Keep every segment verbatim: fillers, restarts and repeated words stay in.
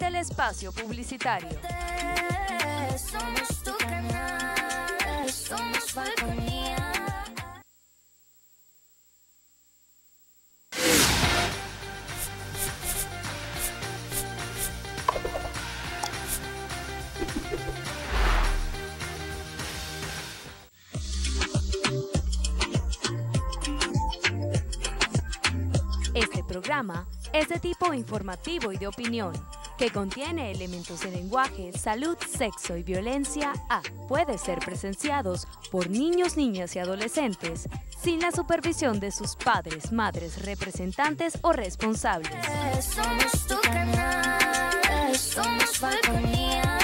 del espacio publicitario. Somos tu canal, somos Falconía. Este programa es de tipo informativo y de opinión, que contiene elementos de lenguaje, salud, sexo y violencia A. Puede ser presenciados por niños, niñas y adolescentes sin la supervisión de sus padres, madres, representantes o responsables. Somos tu canal, somos Falconía.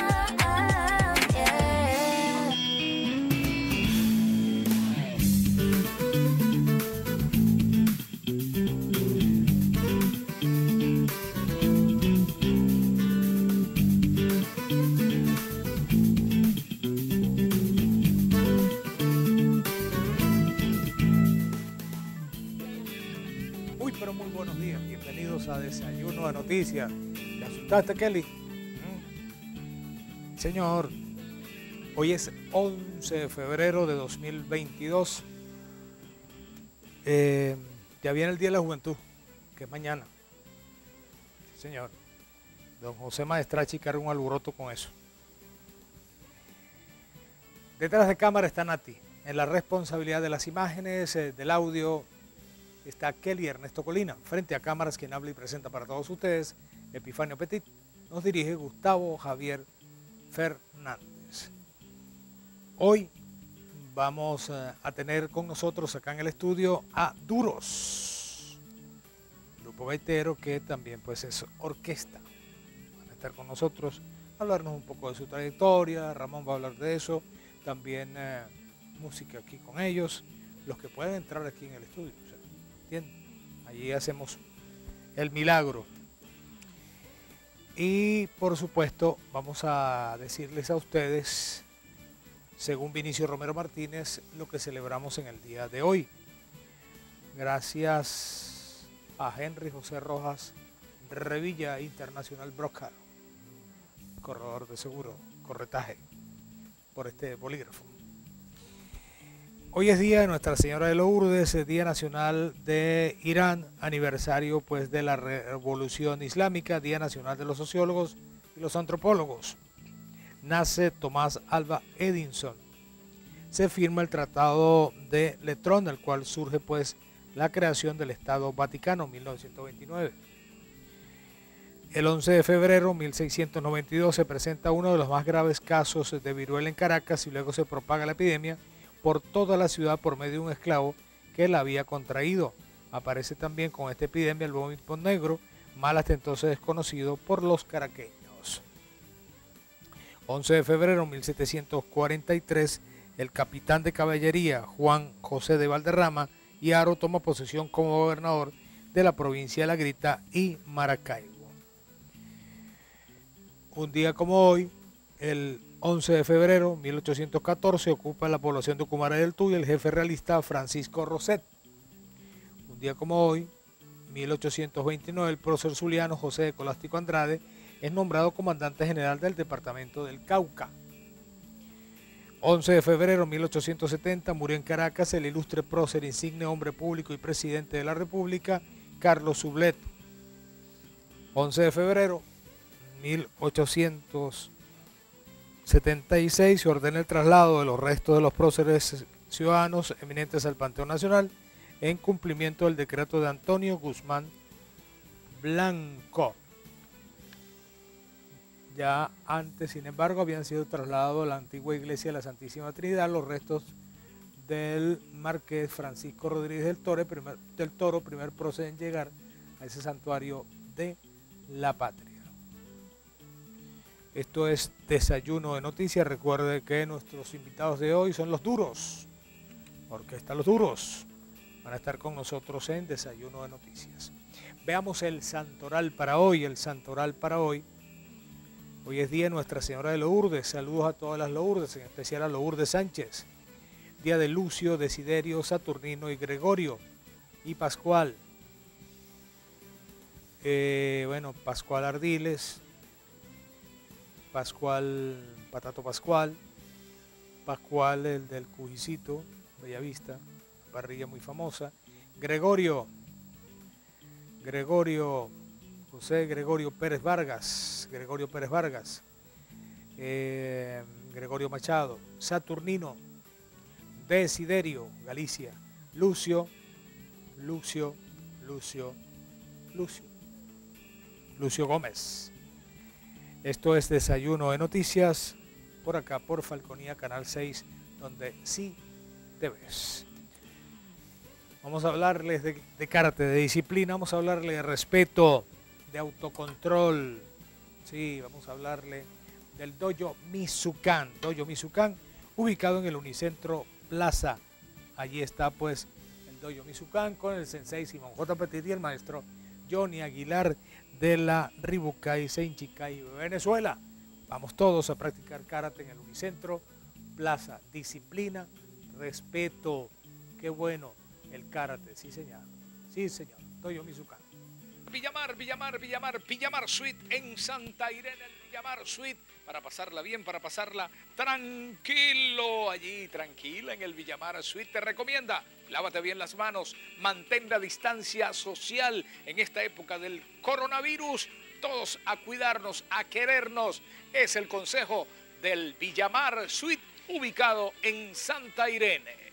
Pero muy buenos días, bienvenidos a Desayuno de Noticias. ¿Te asustaste, Kelly? ¿Mm? Señor, hoy es once de febrero de dos mil veintidós. Eh, ya viene el Día de la Juventud, que es mañana. Sí, señor. Don José Maestrachi carga un alboroto con eso. Detrás de cámara está Nati. En la responsabilidad de las imágenes, eh, del audio, está Kelly Ernesto Colina. Frente a cámaras, quien habla y presenta para todos ustedes, Epifanio Petit. Nos dirige Gustavo Javier Fernández. Hoy vamos a tener con nosotros acá en el estudio a Duros, grupo gaitero que también pues es orquesta. Van a estar con nosotros, hablarnos un poco de su trayectoria. Ramón va a hablar de eso. También eh, música aquí con ellos, los que pueden entrar aquí en el estudio. ¿Entienden? Allí hacemos el milagro. Y por supuesto vamos a decirles a ustedes, según Vinicio Romero Martínez, lo que celebramos en el día de hoy. Gracias a Henry José Rojas Revilla International Broker, corredor de seguro, corretaje, por este bolígrafo. Hoy es día de Nuestra Señora de Lourdes, Día Nacional de Irán, aniversario pues de la Revolución Islámica, Día Nacional de los Sociólogos y los Antropólogos. Nace Tomás Alva Edison. Se firma el Tratado de Letrón, del cual surge pues la creación del Estado Vaticano, mil novecientos veintinueve. El once de febrero de mil seiscientos noventa y dos se presenta uno de los más graves casos de viruela en Caracas y luego se propaga la epidemia por toda la ciudad por medio de un esclavo que la había contraído. Aparece también con esta epidemia el vómito negro, mal hasta entonces desconocido por los caraqueños. once de febrero de mil setecientos cuarenta y tres, el capitán de caballería Juan José de Valderrama y Haro toma posesión como gobernador de la provincia de La Grita y Maracaibo. Un día como hoy, el once de febrero de mil ochocientos catorce, ocupa la población de Cumaray del Tuy el jefe realista Francisco Roset. Un día como hoy, mil ochocientos veintinueve, el prócer zuliano José de Colástico Andrade es nombrado comandante general del departamento del Cauca. once de febrero de mil ochocientos setenta, murió en Caracas el ilustre prócer, insigne hombre público y presidente de la República, Carlos Sublet. once de febrero de mil ochocientos setenta y seis se ordena el traslado de los restos de los próceres ciudadanos eminentes al Panteón Nacional en cumplimiento del decreto de Antonio Guzmán Blanco. Ya antes, sin embargo, habían sido trasladados a la antigua iglesia de la Santísima Trinidad los restos del marqués Francisco Rodríguez del Toro, primer, del Toro, primer prócer en llegar a ese santuario de la patria. Esto es Desayuno de Noticias. Recuerde que nuestros invitados de hoy son los Duros, Orquesta Los Duros. Van a estar con nosotros en Desayuno de Noticias. Veamos el santoral para hoy. El santoral para hoy. Hoy es día de Nuestra Señora de Lourdes. Saludos a todas las Lourdes, en especial a Lourdes Sánchez. Día de Lucio, Desiderio, Saturnino y Gregorio. Y Pascual. Eh, bueno, Pascual Ardiles. Pascual, Patato Pascual, Pascual el del Cujicito, Bellavista, parrilla muy famosa, Gregorio, Gregorio, José Gregorio Pérez Vargas, Gregorio Pérez Vargas, eh, Gregorio Machado, Saturnino, Desiderio, Galicia, Lucio, Lucio, Lucio, Lucio, Lucio Gómez. Esto es Desayuno de Noticias, por acá por Falconía Canal seis, donde sí te ves. Vamos a hablarles de, de karate, de disciplina, vamos a hablarle de respeto, de autocontrol. Sí, vamos a hablarle del Dojo Mizukan, Dojo Mizukan, ubicado en el Unicentro Plaza. Allí está pues el Dojo Mizukan con el sensei Simón J. Petit y el maestro Johnny Aguilar de la Ribucay Senchikai, Venezuela. Vamos todos a practicar karate en el Unicentro Plaza. Disciplina, respeto, qué bueno el karate, sí señor, sí señor, Dojo Mizukan. Villamar, Villamar, Villamar, Villamar Suite en Santa Irene, el Villamar Suite, para pasarla bien, para pasarla tranquilo, allí tranquila en el Villamar Suite. Te recomienda, lávate bien las manos, mantén la distancia social en esta época del coronavirus, todos a cuidarnos, a querernos, es el consejo del Villamar Suite, ubicado en Santa Irene.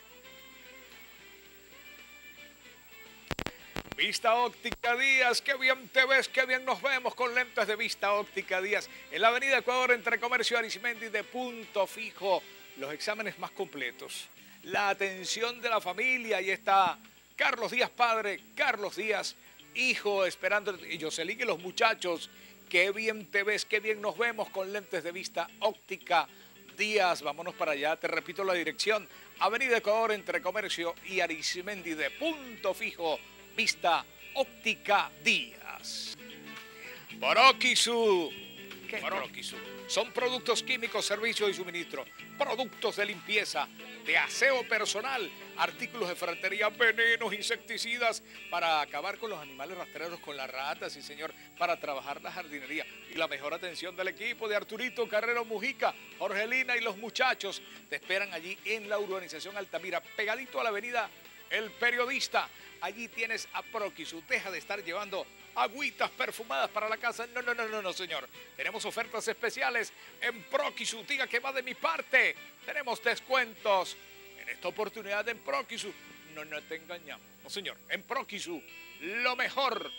Vista Óptica Díaz, qué bien te ves, qué bien nos vemos con lentes de Vista Óptica Díaz. En la avenida Ecuador, entre Comercio y Arismendi, de Punto Fijo, los exámenes más completos. La atención de la familia, ahí está Carlos Díaz padre, Carlos Díaz hijo, esperando, y Jocelyn y los muchachos, qué bien te ves, qué bien nos vemos con lentes de Vista Óptica Díaz. Vámonos para allá, te repito la dirección, avenida Ecuador, entre Comercio y Arismendi, de Punto Fijo, Vista Óptica Díaz. Proquisu. ¿Qué es Proquisu? Son productos químicos, servicios y suministro, productos de limpieza, de aseo personal, artículos de ferretería, venenos, insecticidas, para acabar con los animales rastreros, con las ratas, sí señor, para trabajar la jardinería. Y la mejor atención del equipo de Arturito Carrero Mujica, Jorgelina y los muchachos te esperan allí en la urbanización Altamira, pegadito a la avenida El Periodista. Allí tienes a Proquisu. Deja de estar llevando agüitas perfumadas para la casa. No, no, no, no, no, señor. Tenemos ofertas especiales en Proquisu. Diga que va de mi parte. Tenemos descuentos. En esta oportunidad en Proquisu. No, no te engañamos. No, señor. En Proquisu, lo mejor.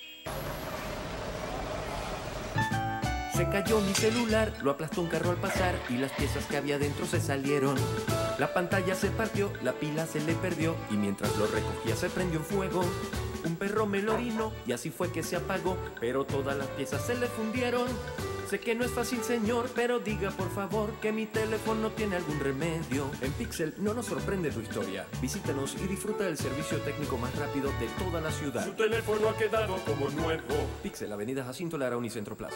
Se cayó mi celular, lo aplastó un carro al pasar y las piezas que había dentro se salieron. La pantalla se partió, la pila se le perdió y mientras lo recogía se prendió en fuego. Un perro me lo orinó y así fue que se apagó, pero todas las piezas se le fundieron. Sé que no es fácil, señor, pero diga por favor que mi teléfono tiene algún remedio. En Pixel no nos sorprende tu historia. Visítanos y disfruta del servicio técnico más rápido de toda la ciudad. Su teléfono ha quedado como nuevo. Pixel, Avenida Jacinto Lara, Unicentro Plaza.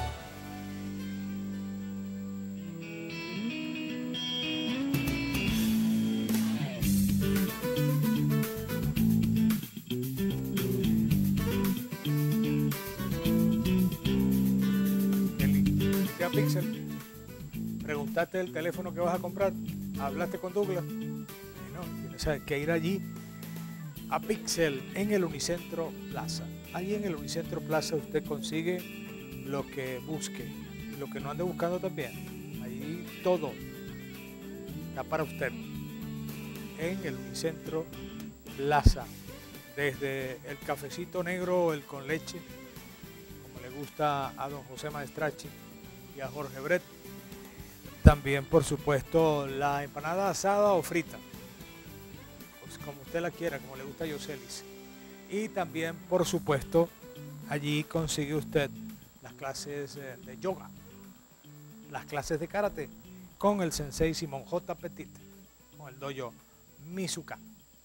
Pixel, preguntaste el teléfono que vas a comprar, hablaste con Douglas, bueno, tienes que ir allí a Pixel en el Unicentro Plaza. Allí en el Unicentro Plaza usted consigue lo que busque, lo que no ande buscando también. Allí todo está para usted en el Unicentro Plaza, desde el cafecito negro o el con leche, como le gusta a don José Maestrachi y a Jorge Brett. También, por supuesto, la empanada asada o frita, pues como usted la quiera, como le gusta a Yoselis. Y también, por supuesto, allí consigue usted las clases de yoga, las clases de karate, con el sensei Simón J. Petit, con el dojo Mizukan.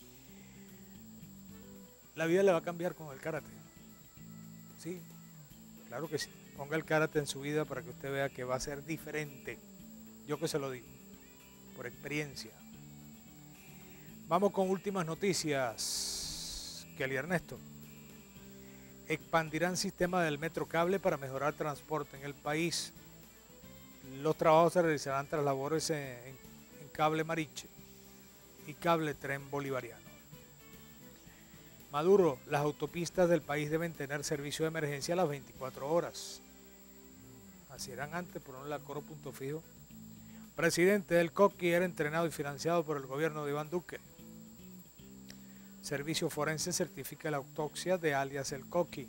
La vida le va a cambiar con el karate. Sí, claro que sí. Ponga el karate en su vida para que usted vea que va a ser diferente. Yo que se lo digo, por experiencia. Vamos con últimas noticias. Kelly Ernesto. Expandirán sistema del metro cable para mejorar transporte en el país. Los trabajos se realizarán tras labores en, en, en Cable Mariche y Cable Tren Bolivariano. Maduro, las autopistas del país deben tener servicio de emergencia a las veinticuatro horas. Así eran antes, por un lado, coro punto fijo. Presidente del Coqui era entrenado y financiado por el gobierno de Iván Duque. Servicio forense certifica la autopsia de alias El Coqui.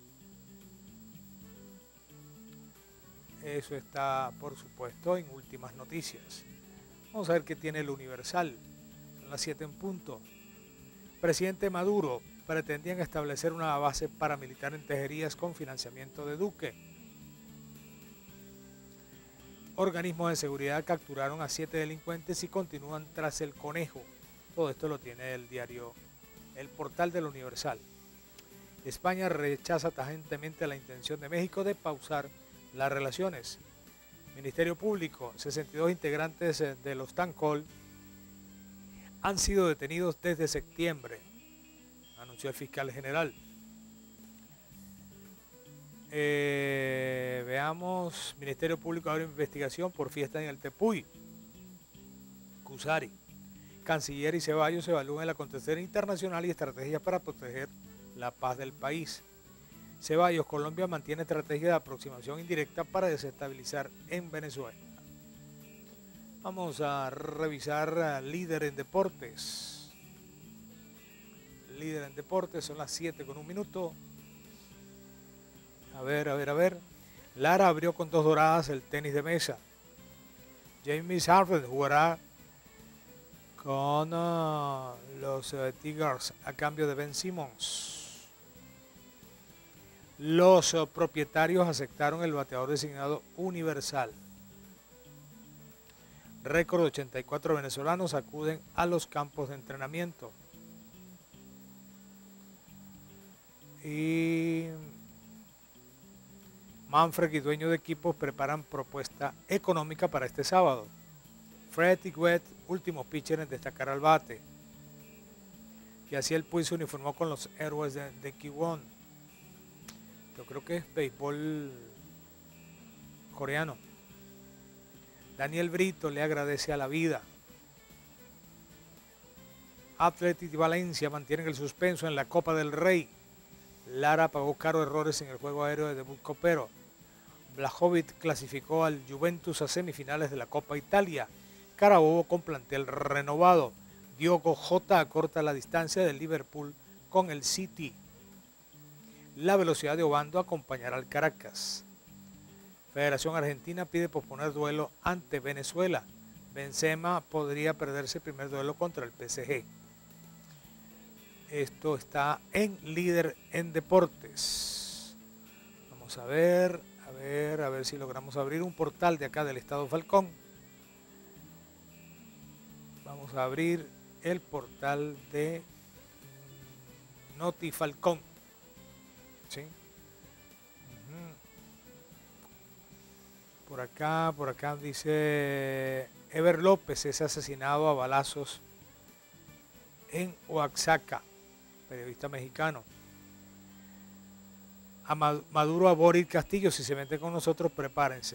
Eso está, por supuesto, en últimas noticias. Vamos a ver qué tiene el Universal. Son las siete en punto. Presidente Maduro, pretendían establecer una base paramilitar en Tejerías con financiamiento de Duque. Organismos de seguridad capturaron a siete delincuentes y continúan tras el conejo. Todo esto lo tiene el diario, el portal del Universal. España rechaza tajantemente la intención de México de pausar las relaciones. Ministerio Público, sesenta y dos integrantes de los Tancol han sido detenidos desde septiembre, anunció el fiscal general. Eh, veamos, Ministerio Público abre investigación por fiesta en el Tepuy. Cusari, Canciller y Ceballos evalúan el acontecer internacional y estrategias para proteger la paz del país. Ceballos, Colombia mantiene estrategia de aproximación indirecta para desestabilizar en Venezuela. Vamos a revisar a Líder en Deportes. Líder en Deportes, son las siete con un minuto. A ver, a ver, a ver. Lara abrió con dos doradas el tenis de mesa. James Harden jugará con uh, los uh, Tigers a cambio de Ben Simmons. Los uh, propietarios aceptaron el bateador designado universal. Récord de ochenta y cuatro venezolanos acuden a los campos de entrenamiento. Y Manfred y dueño de equipos preparan propuesta económica para este sábado. Fred Higuet, último pitcher en destacar al bate. Y así el Puy se uniformó con los héroes de, de Kiwon. Yo creo que es béisbol coreano. Daniel Brito le agradece a la vida. Athletic y Valencia mantienen el suspenso en la Copa del Rey. Lara pagó caro errores en el juego aéreo de debut copero. Blajovic clasificó al Juventus a semifinales de la Copa Italia. Carabobo con plantel renovado. Diogo Jota acorta la distancia del Liverpool con el City. La velocidad de Obando acompañará al Caracas. Federación Argentina pide posponer duelo ante Venezuela. Benzema podría perderse el primer duelo contra el P S G. Esto está en Líder en Deportes. Vamos a ver, a ver, a ver si logramos abrir un portal de acá del Estado Falcón. Vamos a abrir el portal de Noti Falcón. ¿Sí? Uh-huh. Por acá, por acá dice Ever López es asesinado a balazos en Oaxaca. Periodista mexicano. A Maduro a Boris Castillo, si se mete con nosotros, prepárense.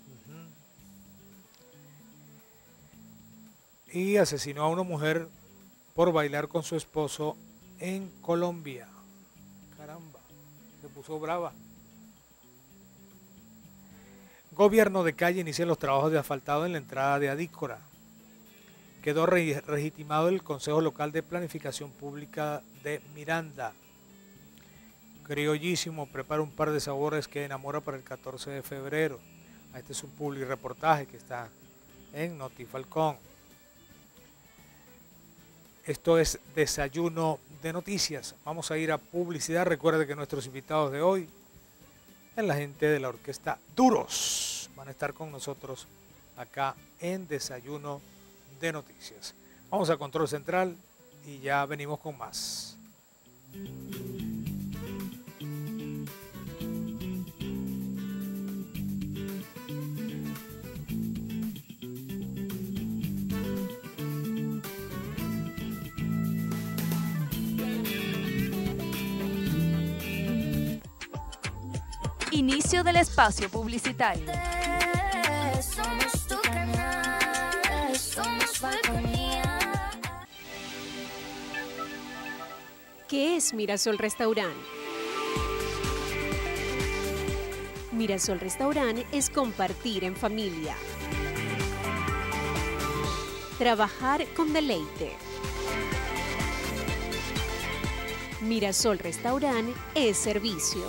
Uh-huh. Y asesinó a una mujer por bailar con su esposo en Colombia. Caramba, se puso brava. Gobierno de Calle inicia los trabajos de asfaltado en la entrada de Adícora. Quedó re legitimado el Consejo Local de Planificación Pública de Miranda. Criollísimo prepara un par de sabores que enamora para el catorce de febrero. Este es un public reportaje que está en Noti Falcón. Esto es Desayuno de Noticias. Vamos a ir a publicidad. Recuerde que nuestros invitados de hoy es la gente de la orquesta Duros. Van a estar con nosotros acá en Desayuno de Noticias. Vamos a Control Central y ya venimos con más. Inicio del espacio publicitario. Somos tu canal, somos Falconía. ¿Qué es Mirasol Restaurant? Mirasol Restaurant es compartir en familia. Trabajar con deleite. Mirasol Restaurant es servicio.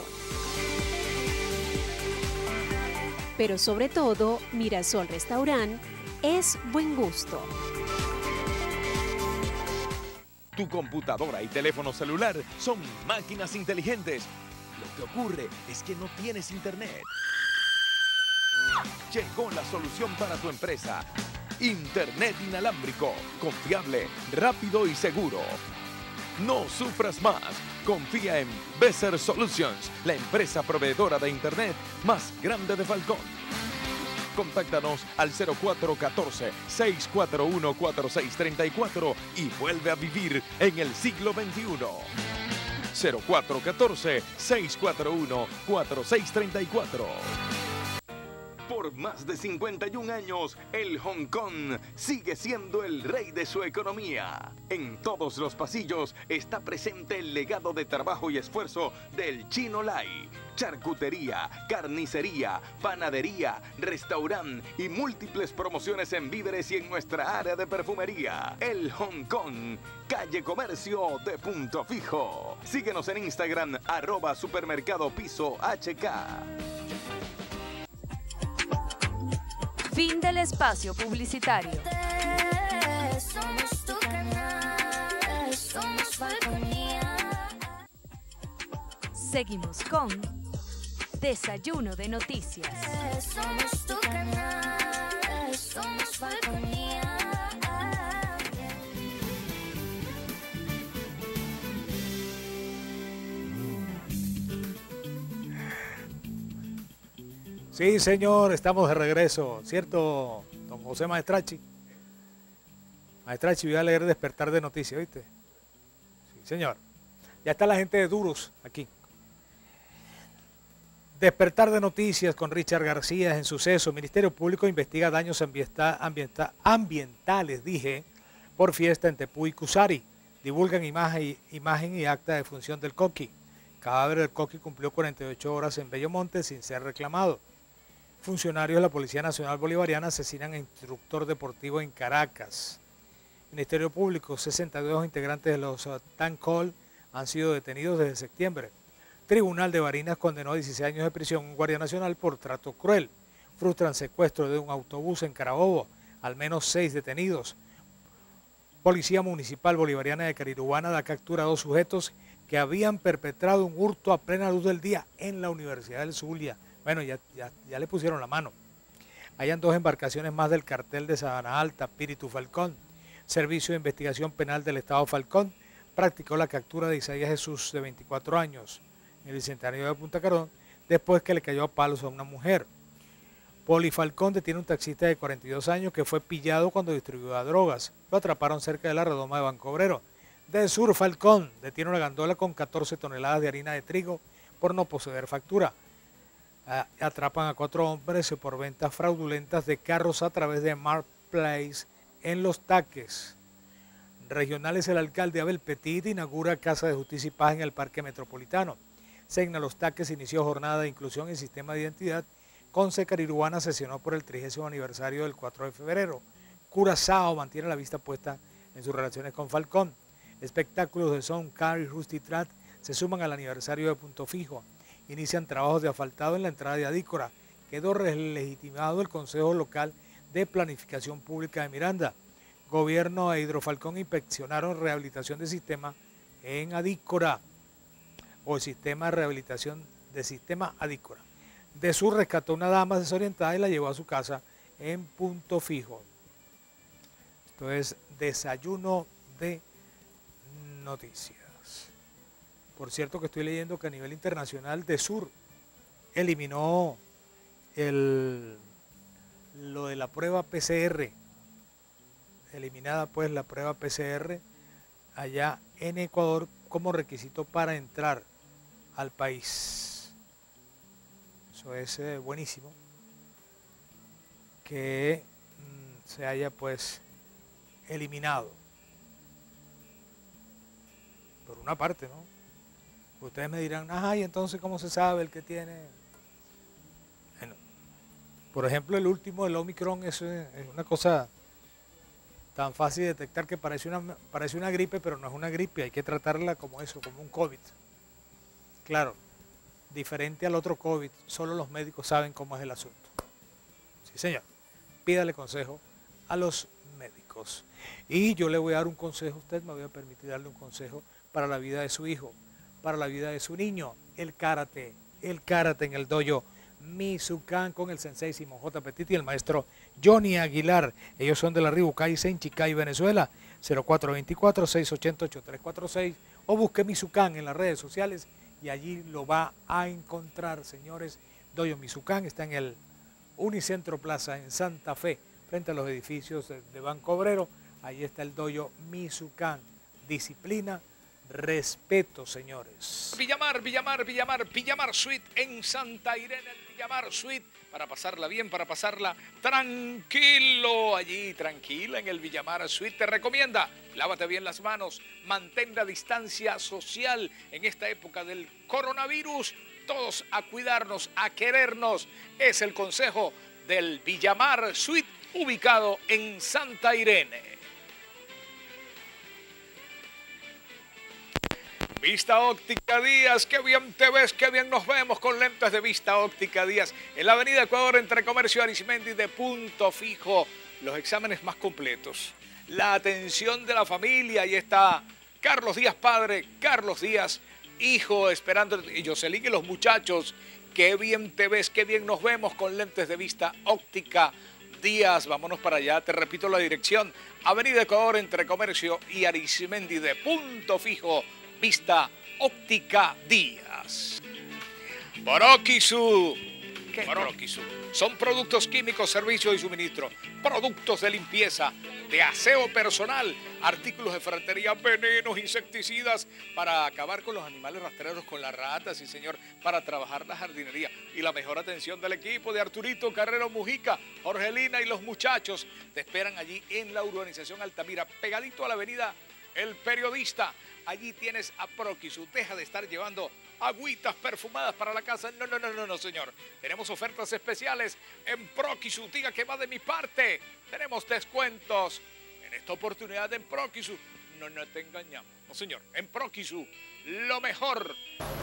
Pero sobre todo, Mirasol Restaurant es buen gusto. Tu computadora y teléfono celular son máquinas inteligentes. Lo que ocurre es que no tienes internet. Llegó la solución para tu empresa. Internet inalámbrico, confiable, rápido y seguro. No sufras más. Confía en Besser Solutions, la empresa proveedora de internet más grande de Falcón. Contáctanos al cero cuatro uno cuatro, seis cuatro uno, cuatro seis tres cuatro y vuelve a vivir en el siglo veintiuno. cero cuatro uno cuatro, seis cuatro uno, cuatro seis tres cuatro. Por más de cincuenta y un años, el Hong Kong sigue siendo el rey de su economía. En todos los pasillos está presente el legado de trabajo y esfuerzo del Chino Lai. Charcutería, carnicería, panadería, restaurante y múltiples promociones en víveres y en nuestra área de perfumería. El Hong Kong, calle Comercio de Punto Fijo. Síguenos en Instagram, arroba supermercado piso H K. Fin del espacio publicitario. Somos tu canal, somos Falconía. Seguimos con Desayuno de Noticias. Somos tu canal, somos Falconía. Sí, señor, estamos de regreso, ¿cierto, don José Maestrachi? Maestrachi, voy a leer Despertar de Noticias, ¿viste? Sí, señor. Ya está la gente de Duros aquí. Despertar de Noticias con Richard García en Suceso. Ministerio Público investiga daños ambienta, ambienta, ambientales, dije, por fiesta en Tepuy y Cusari. Divulgan imagen, imagen y acta de función del Coqui. Cadáver del Coqui cumplió cuarenta y ocho horas en Bellomonte sin ser reclamado. Funcionarios de la Policía Nacional Bolivariana asesinan a instructor deportivo en Caracas. Ministerio Público, sesenta y dos integrantes de los uh, Tancol han sido detenidos desde septiembre. Tribunal de Barinas condenó a dieciséis años de prisión a un guardia nacional por trato cruel. Frustran secuestro de un autobús en Carabobo, al menos seis detenidos. Policía Municipal Bolivariana de Carirubana da captura a dos sujetos que habían perpetrado un hurto a plena luz del día en la Universidad del Zulia. Bueno, ya, ya, ya le pusieron la mano. Hayan dos embarcaciones más del cartel de Sabana Alta, Píritu Falcón. Servicio de Investigación Penal del Estado Falcón practicó la captura de Isaías Jesús, de veinticuatro años, en el Bicentenario de Punta Carón, después que le cayó a palos a una mujer. Poli Falcón detiene a un taxista de cuarenta y dos años que fue pillado cuando distribuía drogas. Lo atraparon cerca de la redoma de Banco Obrero. De Sur Falcón detiene una gandola con catorce toneladas de harina de trigo por no poseer factura. Atrapan a cuatro hombres por ventas fraudulentas de carros a través de Marketplace en Los Taques. Regionales, el alcalde Abel Petit inaugura Casa de Justicia y Paz en el Parque Metropolitano. Segna Los Taques inició jornada de inclusión en sistema de identidad. Conce Carirubana sesionó por el trigésimo aniversario del cuatro de febrero. Curazao mantiene la vista puesta en sus relaciones con Falcón. Espectáculos de son, car y Rusty Trat se suman al aniversario de Punto Fijo. Inician trabajos de asfaltado en la entrada de Adícora. Quedó legitimado el Consejo Local de Planificación Pública de Miranda. Gobierno e Hidrofalcón inspeccionaron rehabilitación de sistema en Adícora, o el sistema de rehabilitación de sistema Adícora. De Sur rescató una dama desorientada y la llevó a su casa en Punto Fijo. Esto es Desayuno de Noticias. Por cierto que estoy leyendo que a nivel internacional De Sur eliminó el, lo de la prueba P C R. Eliminada pues la prueba P C R allá en Ecuador como requisito para entrar al país. Eso es eh, buenísimo. que mm, se haya pues eliminado. Por una parte, ¿no? Ustedes me dirán, ajá, y entonces ¿cómo se sabe el que tiene? Bueno, por ejemplo, el último, el Omicron, es, es una cosa tan fácil de detectar que parece una, parece una gripe, pero no es una gripe, hay que tratarla como eso, como un COVID. Claro, diferente al otro COVID, solo los médicos saben cómo es el asunto. Sí, señor, pídale consejo a los médicos. Y yo le voy a dar un consejo a usted, me voy a permitir darle un consejo para la vida de su hijo, para la vida de su niño, el karate, el karate en el dojo Mizukan con el sensei Simón J. Petit y el maestro Johnny Aguilar. Ellos son de la Ribucay en Chicay, Venezuela, cero cuatro dos cuatro, seis ocho ocho, tres cuatro seis, o busque Mizukan en las redes sociales y allí lo va a encontrar, señores. Dojo Mizukan está en el Unicentro Plaza en Santa Fe, frente a los edificios de, de Banco Obrero. Ahí está el dojo Mizukan. Disciplina, respeto, señores. Villamar, Villamar, Villamar, Villamar Suite en Santa Irene, el Villamar Suite, para pasarla bien, para pasarla tranquilo, allí tranquila en el Villamar Suite. Te recomienda, lávate bien las manos, mantén la distancia social en esta época del coronavirus, todos a cuidarnos, a querernos, es el consejo del Villamar Suite, ubicado en Santa Irene. Vista Óptica Díaz, qué bien te ves, qué bien nos vemos con lentes de Vista Óptica Díaz. En la avenida Ecuador, entre Comercio y Arismendi, de punto fijo, los exámenes más completos. La atención de la familia, ahí está Carlos Díaz padre, Carlos Díaz hijo, esperando, y Jocelyn y los muchachos, qué bien te ves, qué bien nos vemos con lentes de Vista Óptica Díaz. Vámonos para allá, te repito la dirección, avenida Ecuador, entre Comercio y Arismendi, de punto fijo, Vista Óptica Díaz. Boroquisu. ¿Qué es Boroquisu? Son productos químicos, servicios y suministro, productos de limpieza, de aseo personal, artículos de ferretería, venenos, insecticidas, para acabar con los animales rastreros, con las ratas, sí señor, para trabajar la jardinería. Y la mejor atención del equipo de Arturito Carrero Mujica, Jorgelina y los muchachos te esperan allí en la urbanización Altamira, pegadito a la avenida El Periodista. Allí tienes a Proquisu. Deja de estar llevando agüitas perfumadas para la casa. No, no, no, no, no, señor. Tenemos ofertas especiales en Proquisu. Diga que va de mi parte. Tenemos descuentos en esta oportunidad en Proquisu. No, no te engañamos. No, señor. En Proquisu, lo mejor.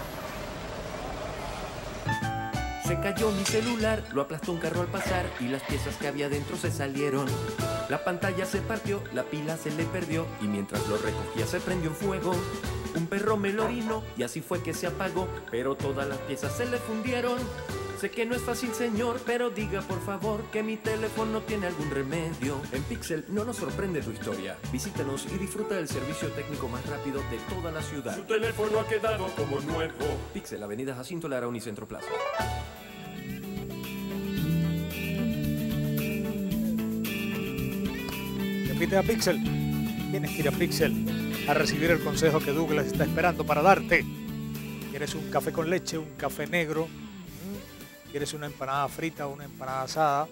Se cayó mi celular, lo aplastó un carro al pasar y las piezas que había dentro se salieron. La pantalla se partió, la pila se le perdió y mientras lo recogía se prendió en fuego. Un perro me lo orinó y así fue que se apagó, pero todas las piezas se le fundieron. Sé que no es fácil, señor, pero diga por favor que mi teléfono tiene algún remedio. En Pixel no nos sorprende tu historia. Visítanos y disfruta del servicio técnico más rápido de toda la ciudad. Su teléfono ha quedado como nuevo. Pixel, Avenida Jacinto Lara, Unicentro Plaza. Repite a Pixel. Tienes que ir a Pixel a recibir el consejo que Douglas está esperando para darte. ¿Quieres un café con leche, un café negro? ¿Quieres una empanada frita o una empanada asada?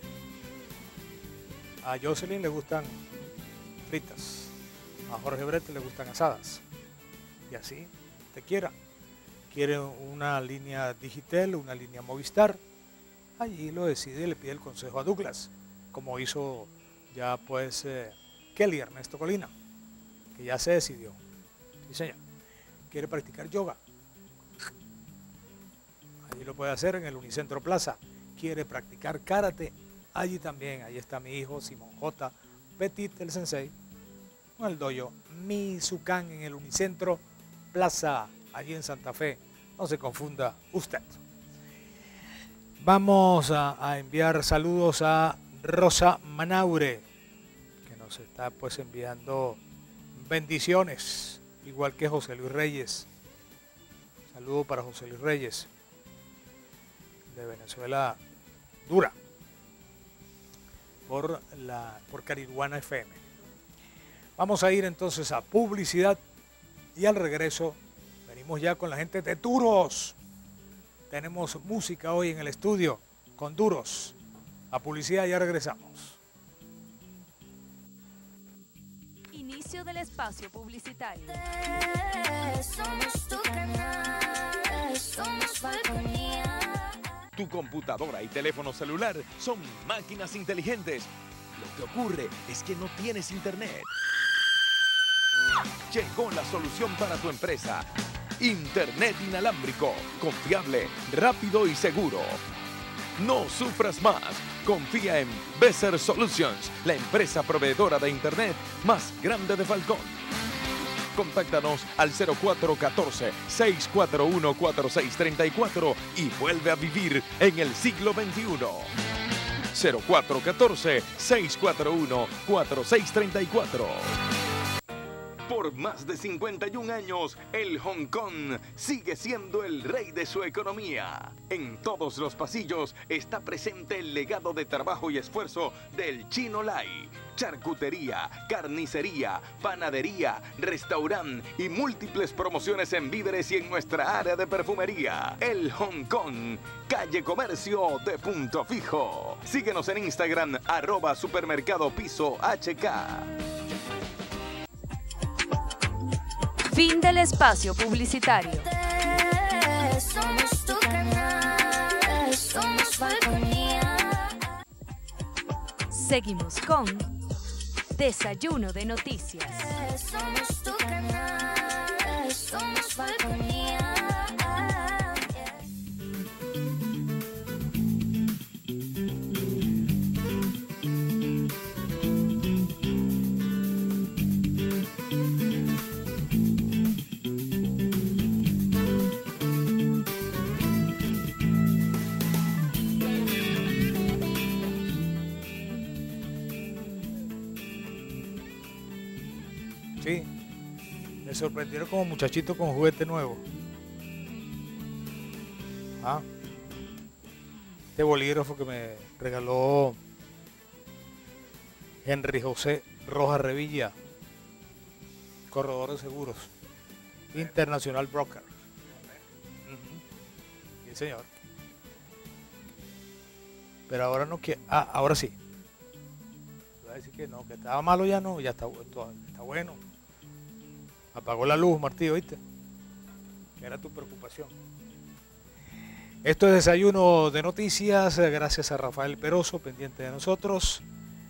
A Jocelyn le gustan fritas, a Jorge Brete le gustan asadas. Y así te quiera. Quiere una línea Digitel, una línea Movistar. Allí lo decide y le pide el consejo a Douglas, como hizo ya pues eh, Kelly Ernesto Colina, que ya se decidió. Sí, señor. Quiere practicar yoga. Allí lo puede hacer en el Unicentro Plaza. Quiere practicar karate. Allí también. Allí está mi hijo Simón J. Petit, el sensei, con el dojo Mizukan en el Unicentro Plaza, allí en Santa Fe. No se confunda usted. Vamos a, a enviar saludos a Rosa Manaure, que nos está pues enviando bendiciones, igual que José Luis Reyes. Saludo para José Luis Reyes, de Venezuela Dura, por, la, por Cariduana F M. Vamos a ir entonces a publicidad y al regreso venimos ya con la gente de Duros. Tenemos música hoy en el estudio con Duros. A publicidad, ya regresamos. Inicio del espacio publicitario. Somos tu canal, somos Falconía. Tu computadora y teléfono celular son máquinas inteligentes. Lo que ocurre es que no tienes internet. Llegó la solución para tu empresa. Internet inalámbrico, confiable, rápido y seguro. No sufras más. Confía en Beser Solutions, la empresa proveedora de Internet más grande de Falcón. Contáctanos al cero cuatro uno cuatro, seis cuatro uno, cuatro seis tres cuatro y vuelve a vivir en el siglo veintiuno. cero cuatro uno cuatro, seis cuatro uno, cuatro seis tres cuatro. Por más de cincuenta y un años, el Hong Kong sigue siendo el rey de su economía. En todos los pasillos está presente el legado de trabajo y esfuerzo del Chino Lai. Charcutería, carnicería, panadería, restaurante y múltiples promociones en víveres y en nuestra área de perfumería. El Hong Kong, calle Comercio de Punto Fijo. Síguenos en Instagram, arroba supermercado piso H K. Fin del espacio publicitario. Somos tu canal, somos Falconía. Seguimos con Desayuno de Noticias. Somos tu canal, somos Falconía. Sí, me sorprendieron como muchachitos con juguete nuevo. Ah, este bolígrafo que me regaló Henry José Rojas Revilla, corredor de seguros, International Broker. Uh-huh. Sí, señor. Pero ahora no quiere. Ah, ahora sí. Voy a decir que no, que estaba malo ya no, ya está, está bueno. Apagó la luz, Martí, ¿oíste? Que era tu preocupación. Esto es Desayuno de Noticias, gracias a Rafael Peroso, pendiente de nosotros.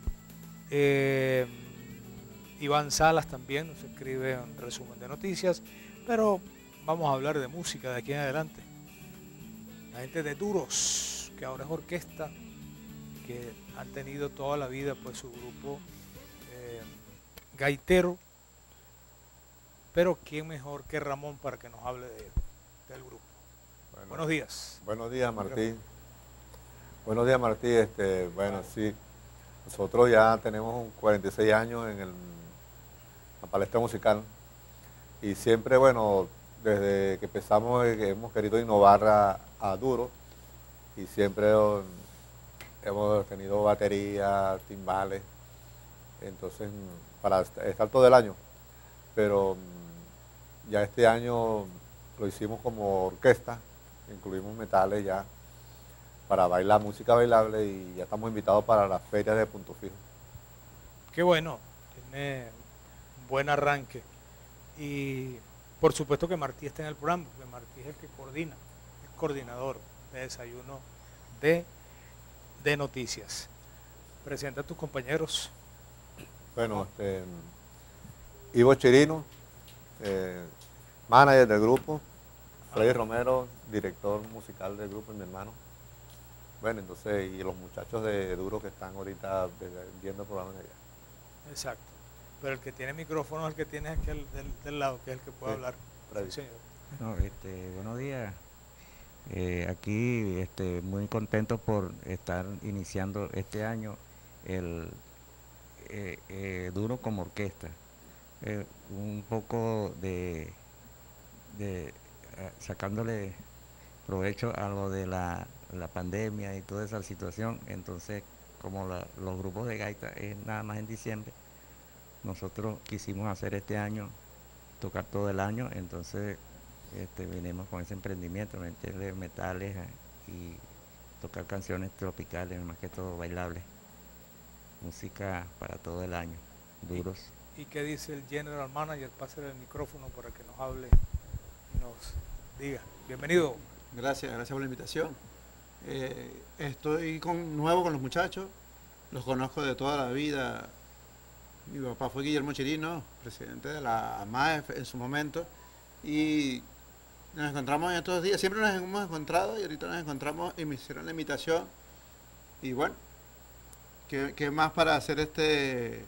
Eh, Iván Salas también nos escribe un resumen de noticias, pero vamos a hablar de música de aquí en adelante. La gente de Duros, que ahora es orquesta, que han tenido toda la vida pues su grupo eh, gaitero. Pero quién mejor que Ramón para que nos hable de, del grupo. Bueno, buenos días. Buenos días, Martí. Buenos días, Martí. Este, bueno, sí, nosotros ya tenemos cuarenta y seis años en el, la palestra musical y siempre, bueno, desde que empezamos eh, hemos querido innovar a, a duro y siempre oh, hemos tenido batería, timbales, entonces para estar todo el año. Pero ya este año lo hicimos como orquesta, incluimos metales ya para bailar música bailable y ya estamos invitados para las ferias de Punto Fijo. Qué bueno, tiene un buen arranque y por supuesto que Martí está en el programa, porque Martí es el que coordina, es coordinador de Desayuno de, de Noticias. Presenta a tus compañeros. Bueno, este, Ivo Chirino, eh, manager del grupo, Freddy Romero, director musical del grupo, y mi hermano. Bueno, entonces, y los muchachos de Duro que están ahorita viendo el programa de allá. Exacto. Pero el que tiene micrófono es el que tiene aquel del, del lado, que es el que puede sí, hablar. Sí, señor. Bueno, este, buenos días. Eh, aquí este, muy contento por estar iniciando este año el eh, eh, Duro como orquesta. Eh, un poco de, de uh, sacándole provecho a lo de la, la pandemia y toda esa situación. Entonces, como la, los grupos de gaita es nada más en diciembre, nosotros quisimos hacer este año, tocar todo el año, entonces este, vinimos con ese emprendimiento, meterle metales y tocar canciones tropicales, más que todo bailables, música para todo el año, duros. ¿Y qué dice el General Manager? Pásale el micrófono para que nos hable y nos diga. Bienvenido. Gracias, gracias por la invitación. Eh, estoy con, nuevo con los muchachos, los conozco de toda la vida. Mi papá fue Guillermo Chirino, presidente de la A M A E F en su momento, y nos encontramos en estos días, siempre nos hemos encontrado y ahorita nos encontramos y me hicieron la invitación. Y bueno, ¿qué, qué más para hacer este...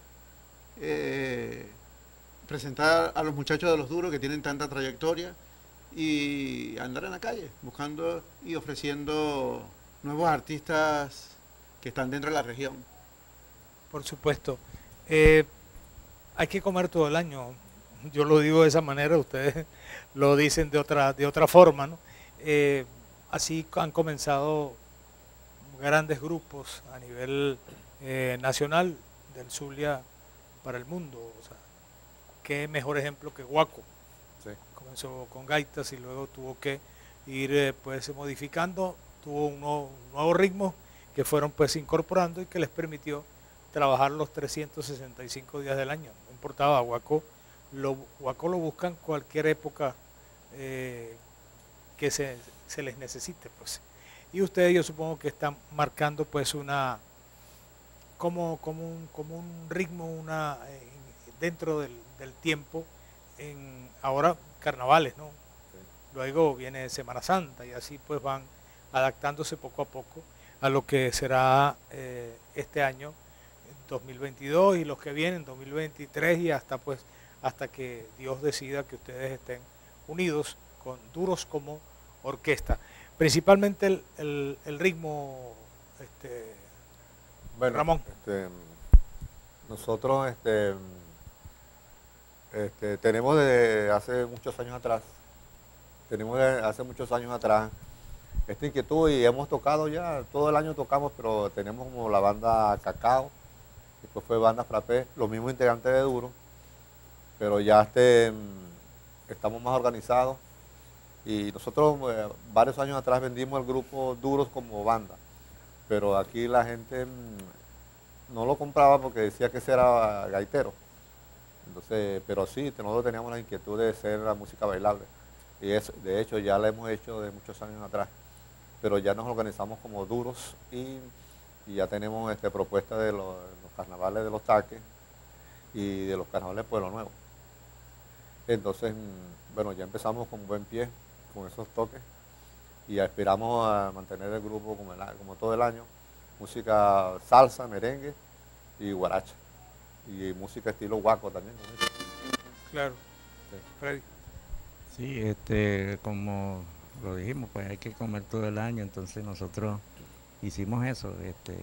Eh, presentar a los muchachos de los duros que tienen tanta trayectoria y andar en la calle buscando y ofreciendo nuevos artistas que están dentro de la región. Por supuesto. Eh, hay que comer todo el año. Yo lo digo de esa manera, ustedes lo dicen de otra, de otra forma, ¿no? Eh, así han comenzado grandes grupos a nivel eh, nacional del Zulia para el mundo. O sea, qué mejor ejemplo que Guaco. Sí. Comenzó con gaitas y luego tuvo que ir eh, pues modificando, tuvo un nuevo, un nuevo ritmo que fueron pues incorporando y que les permitió trabajar los trescientos sesenta y cinco días del año. No importaba, Guaco lo, Guaco lo buscan cualquier época eh, que se, se les necesite, pues. Y ustedes, yo supongo que están marcando pues una como, como, un, como un ritmo una eh, dentro del, del tiempo en ahora carnavales, ¿no? Sí. Luego viene Semana Santa y así pues van adaptándose poco a poco a lo que será eh, este año dos mil veintidós y los que vienen dos mil veintitrés y hasta pues hasta que Dios decida que ustedes estén unidos con duros como orquesta. Principalmente el, el, el ritmo, este, bueno, Ramón. Este, nosotros este, este, tenemos desde hace muchos años atrás, tenemos desde hace muchos años atrás esta inquietud y hemos tocado ya, todo el año tocamos, pero tenemos como la banda Cacao, después fue banda Frappé, los mismos integrantes de Duro, pero ya este, estamos más organizados y nosotros eh, varios años atrás vendimos el grupo Duros como banda, pero aquí la gente mmm, no lo compraba porque decía que ese era gaitero, entonces, pero sí, nosotros teníamos la inquietud de hacer la música bailable y eso, de hecho ya la hemos hecho de muchos años atrás, pero ya nos organizamos como Duros y, y ya tenemos este, propuestas de los, los carnavales de los Taques y de los carnavales de Pueblo Nuevo. Entonces, bueno, ya empezamos con buen pie, con esos toques, y aspiramos a mantener el grupo como, el, como todo el año, música salsa, merengue y guaracha, y música estilo guaco también. ¿No? Claro. Sí. Freddy. Sí, este, como lo dijimos, pues hay que comer todo el año, entonces nosotros hicimos eso, este,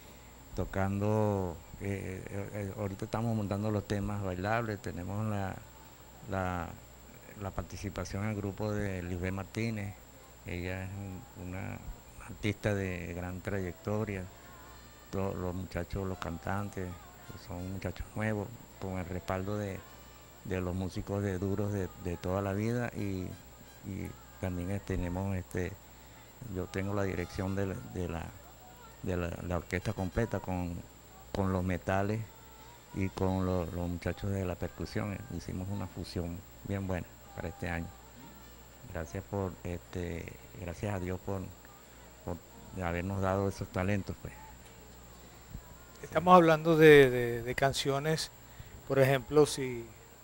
tocando, eh, eh, ahorita estamos montando los temas bailables, tenemos la, la, la participación en el grupo de Lisbeth Martínez, ella es un, una artista de gran trayectoria, todos los muchachos, los cantantes, son muchachos nuevos, con el respaldo de, de los músicos de duros de, de toda la vida y, y también eh, tenemos, este, yo tengo la dirección de la, de la, de la, la orquesta completa con, con los metales y con lo, los muchachos de la percusión. Hicimos una fusión bien buena para este año. Gracias por, este, gracias a Dios por, por habernos dado esos talentos, pues. Estamos hablando de, de, de canciones, por ejemplo, si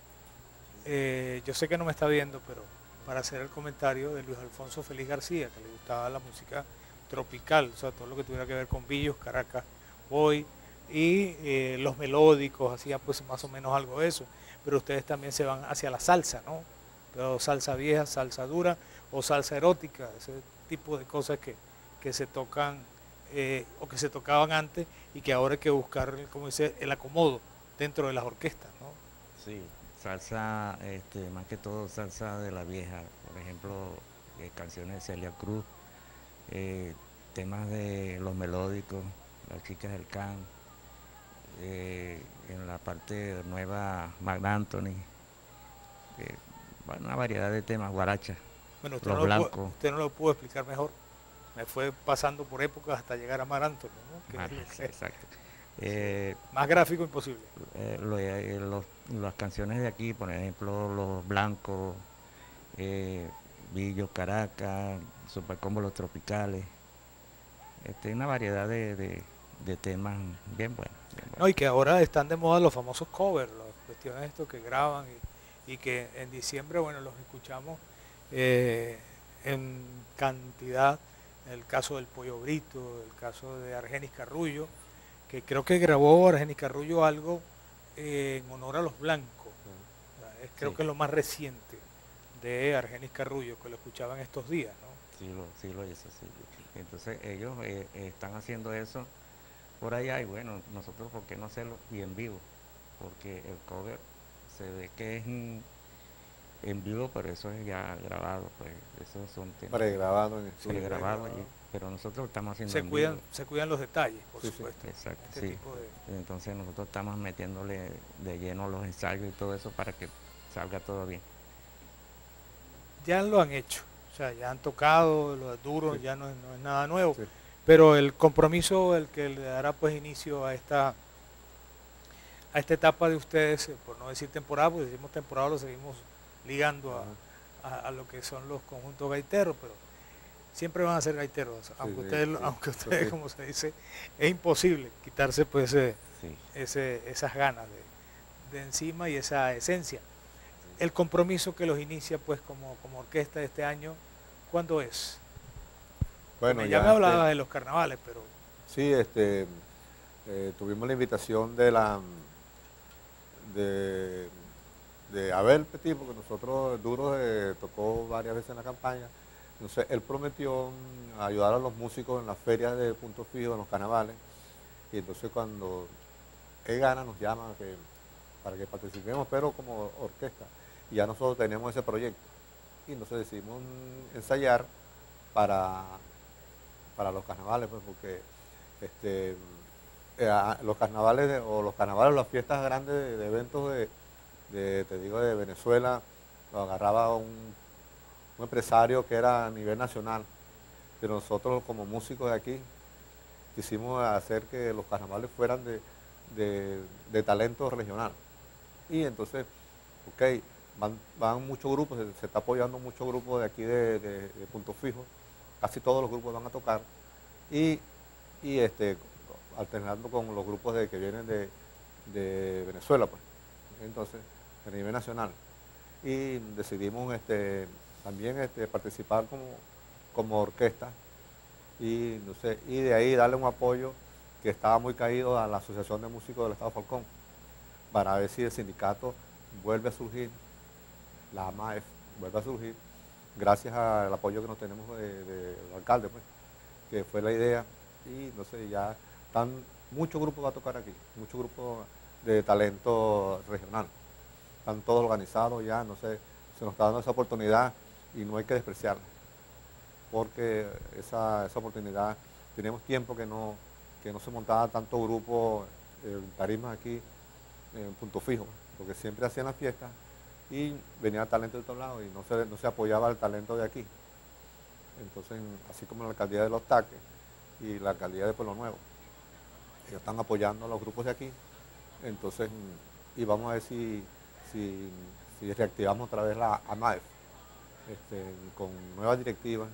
eh, yo sé que no me está viendo, pero para hacer el comentario de Luis Alfonso Feliz García, que le gustaba la música tropical, o sea, todo lo que tuviera que ver con Billos, Caracas, Boy, y eh, los melódicos, hacía pues más o menos algo de eso, pero ustedes también se van hacia la salsa, ¿no? Pero salsa vieja, salsa dura o salsa erótica, ese tipo de cosas que, que se tocan eh, o que se tocaban antes y que ahora hay que buscar, como dice, el acomodo dentro de las orquestas, ¿no? Sí, salsa, este, más que todo salsa de la vieja, por ejemplo, eh, canciones de Celia Cruz, eh, temas de los melódicos, las chicas del can, eh, en la parte nueva Marc Anthony, eh, bueno, una variedad de temas, guaracha, Bueno, usted los no lo blancos. pudo, usted no lo pudo explicar mejor. me fue pasando por épocas hasta llegar a Mar Anthony, ¿no? Que Ah, es lo que- exacto. Eh, más gráfico imposible. eh, lo- eh, los- las canciones de aquí, por ejemplo, Los Blancos, eh, Billo, Caracas, Supercombo Los Tropicales, este, una variedad de, de- de temas bien buenos. bien buenos. No, y que ahora están de moda los famosos covers, las cuestiones estos que graban y, y que en diciembre, bueno, los escuchamos eh, en cantidad. El caso del Pollo Brito, el caso de Argenis Carrullo, que creo que grabó Argenis Carrullo algo eh, en honor a los blancos. O sea, es, creo Sí. que es lo más reciente de Argenis Carrullo, que lo escuchaban estos días, ¿no? Sí lo, sí lo hizo, sí. Entonces ellos eh, eh, están haciendo eso por allá y bueno, nosotros por qué no hacerlo y en vivo, porque el cover se ve que es en, en vivo, pero eso es ya grabado, pues esos son temas Pregrabado en estudio. pregrabados, y- pero nosotros estamos haciendo Se en cuidan, vivo. se cuidan los detalles, por Sí, sí. supuesto. Exacto, Este sí. tipo de- Entonces nosotros estamos metiéndole de lleno los ensayos y todo eso para que salga todo bien. ya lo han hecho, o sea, ya han tocado, los duros, Sí. ya no es, no es nada nuevo, Sí. pero el compromiso, el que le dará pues inicio a esta a esta etapa de ustedes, eh, por no decir temporada, porque decimos temporada lo seguimos ligando a, a- a lo que son los conjuntos gaiteros, pero siempre van a ser gaiteros, aunque sí, ustedes, lo- sí, aunque eso ustedes sí. como se dice, es imposible quitarse pues ese, Sí. ese, esas ganas de, de encima y esa esencia. El compromiso que los inicia pues como, como orquesta de este año, ¿cuándo es? Bueno, ya, me este, hablaba de los carnavales, pero Sí, este, eh, tuvimos la invitación de la de, de Abel Petit, porque nosotros Duro eh, tocó varias veces en la campaña. Entonces él prometió mm, ayudar a los músicos en las ferias de Punto Fijo, en los carnavales. Y entonces cuando él gana nos llama que, para que participemos, pero como orquesta. Y ya nosotros teníamos ese proyecto. Y entonces decidimos mm, ensayar para, para los carnavales, pues porque este, eh, a- los carnavales de- o los carnavales, las fiestas grandes de, de eventos de, de, te digo, de Venezuela, lo agarraba un, un empresario que era a nivel nacional. Pero nosotros como músicos de aquí quisimos hacer que los carnavales fueran de, de, de talento regional. Y entonces, ok, van, van muchos grupos, se, se está apoyando muchos grupos de aquí de, de- de Punto Fijo, casi todos los grupos van a tocar, y, y este, alternando con los grupos de, que vienen de, de Venezuela, pues. Entonces, a nivel nacional. Y decidimos este, también este, participar como, como orquesta, y, no sé, y de ahí darle un apoyo que estaba muy caído a la Asociación de Músicos del Estado Falcón, para ver si el sindicato vuelve a surgir, la A M A E F vuelve a surgir, gracias al apoyo que nos tenemos del de, del alcalde, pues, que fue la idea. Y no sé, ya están, muchos grupos va a tocar aquí, muchos grupos de talento regional, están todos organizados ya, no sé, se nos está dando esa oportunidad y no hay que despreciarla, porque esa, esa oportunidad, tenemos tiempo que no, que no se montaba tanto grupo en tarimas aquí en Punto Fijo, porque siempre hacían las fiestas y venía talento de todos lados y no se, no se apoyaba el talento de aquí. Entonces, así como la alcaldía de Los Taques y la alcaldía de Pueblo Nuevo, ellos están apoyando a los grupos de aquí. Entonces, y vamos a ver si, si, si reactivamos otra vez la A M A E F este, con nuevas directivas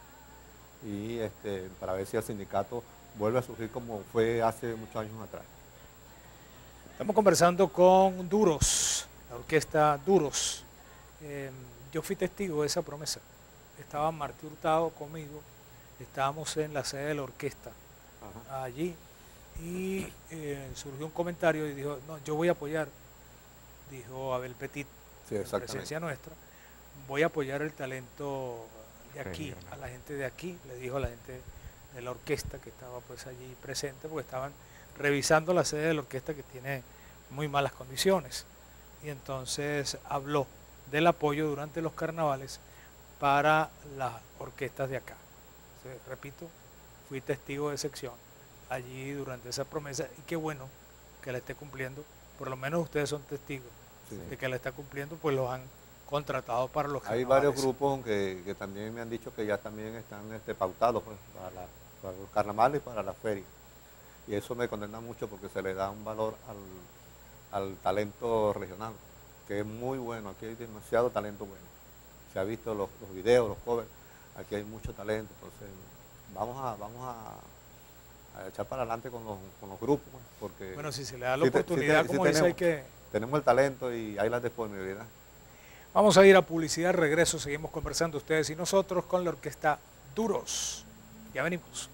y este, para ver si el sindicato vuelve a surgir como fue hace muchos años atrás. estamos conversando con Duros, la orquesta Duros. Eh, yo fui testigo de esa promesa. Estaba Martí Hurtado conmigo, estábamos en la sede de la orquesta Ajá. allí y eh, surgió un comentario y dijo, no, yo voy a apoyar, dijo Abel Petit, Sí, en exactamente. presencia nuestra, voy a apoyar el talento de aquí, Regional. a la gente de aquí, le dijo a la gente de la orquesta que estaba pues allí presente, porque estaban revisando la sede de la orquesta que tiene muy malas condiciones. Y entonces habló del apoyo durante los carnavales para las orquestas de acá. Entonces, repito, fui testigo de sección allí durante esa promesa y qué bueno que la esté cumpliendo, por lo menos ustedes son testigos Sí. de que la está cumpliendo, pues lo han contratados para los Hay carnavales. varios grupos que, que también me han dicho que ya también están este, pautados pues, para, la, para los carnavales y para la feria. Y eso me condena mucho porque se le da un valor al, al talento regional, que es muy bueno. Aquí hay demasiado talento bueno. Se ha visto los, los videos, los covers, aquí hay mucho talento. Entonces vamos a, vamos a, a echar para adelante con los, con los grupos. Pues, porque Bueno, si se le da la si te- oportunidad, si te- si como dice, hay tenemos, que... tenemos el talento y hay la disponibilidad. Vamos a ir a publicidad, regreso, seguimos conversando ustedes y nosotros con la orquesta Duros. Ya venimos.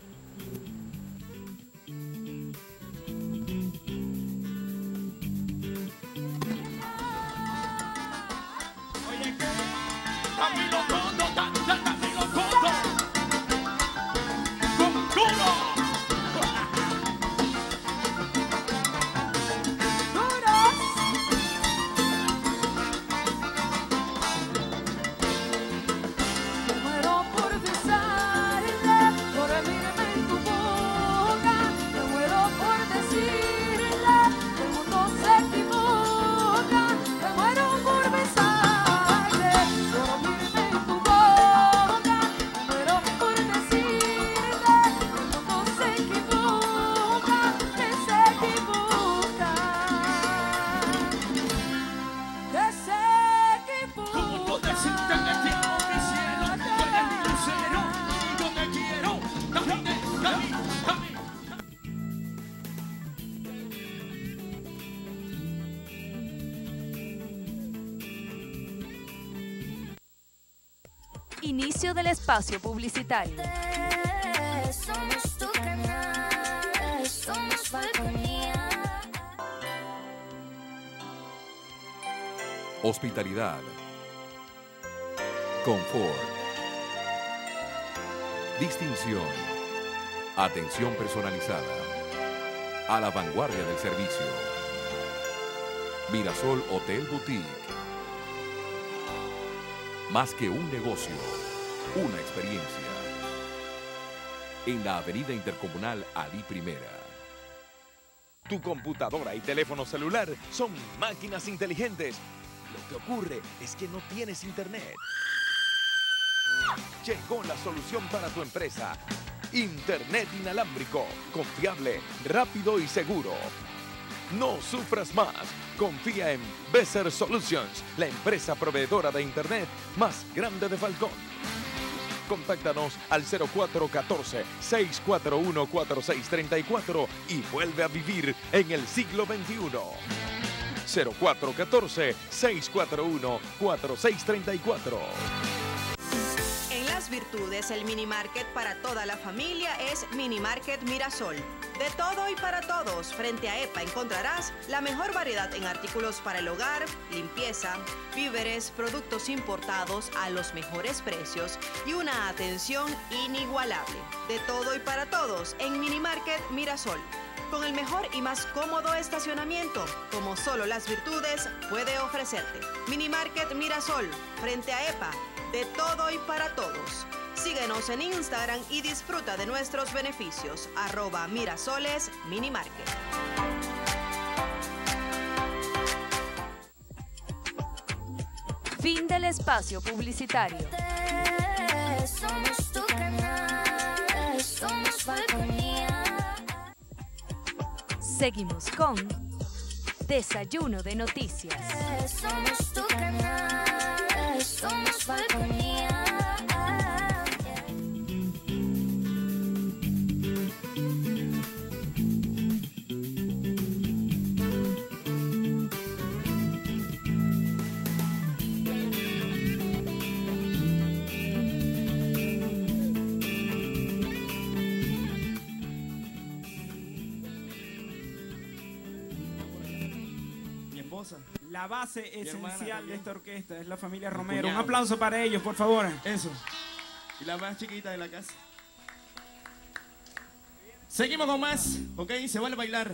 Camilo Coto, ta- ta- Camilo Coto. Con duro. Me muero por besarla, por abrirme en tu boca. Me muero por decirle que el mundo se equivoca. Me muero por besarle, por abrirme en tu boca. Me muero por decirle que el mundo se equivoca, que se equivoca, que se equivoca. Como decirte que te amo, mi cielo, tú eres mi lucero, y yo te quiero. Camine, camine, camine. Inicio del espacio publicitario. Somos tu canal, somos Falconía. Hospitalidad, confort, distinción, atención personalizada, a la vanguardia del servicio. Mirasol Hotel Boutique. Más que un negocio, una experiencia. En la Avenida Intercomunal Ali Primera. Tu computadora y teléfono celular son máquinas inteligentes. Lo que ocurre es que no tienes internet. Llegó la solución para tu empresa. Internet inalámbrico, confiable, rápido y seguro. No sufras más. Confía en Besser Solutions, la empresa proveedora de internet más grande de Falcón. Contáctanos al cero cuatro uno cuatro, seis cuatro uno, cuatro seis tres cuatro y vuelve a vivir en el siglo veintiuno. cero cuatro uno cuatro, seis cuatro uno, cuatro seis tres cuatro. En Las Virtudes, el mini market para toda la familia es Mini Market Mirasol. De todo y para todos, frente a EPA encontrarás la mejor variedad en artículos para el hogar, limpieza, víveres, productos importados a los mejores precios y una atención inigualable. De todo y para todos en Mini Market Mirasol. Con el mejor y más cómodo estacionamiento, como solo Las Virtudes puede ofrecerte. Mini Market Mirasol, frente a EPA. De todo y para todos. Síguenos en Instagram y disfruta de nuestros beneficios. Arroba Mirasoles Mini Market. Fin del espacio publicitario. Somos tu canal, somos Falconía. Seguimos con Desayuno de Noticias. Somos tu canal, somos Falconía. Mi esposa. La base Mi hermana esencial de también. esta orquesta es la familia Mi Romero. Un cuñado. aplauso para ellos, por favor. Eso. Y la más chiquita de la casa. Seguimos con más, ¿ok? Se vale bailar.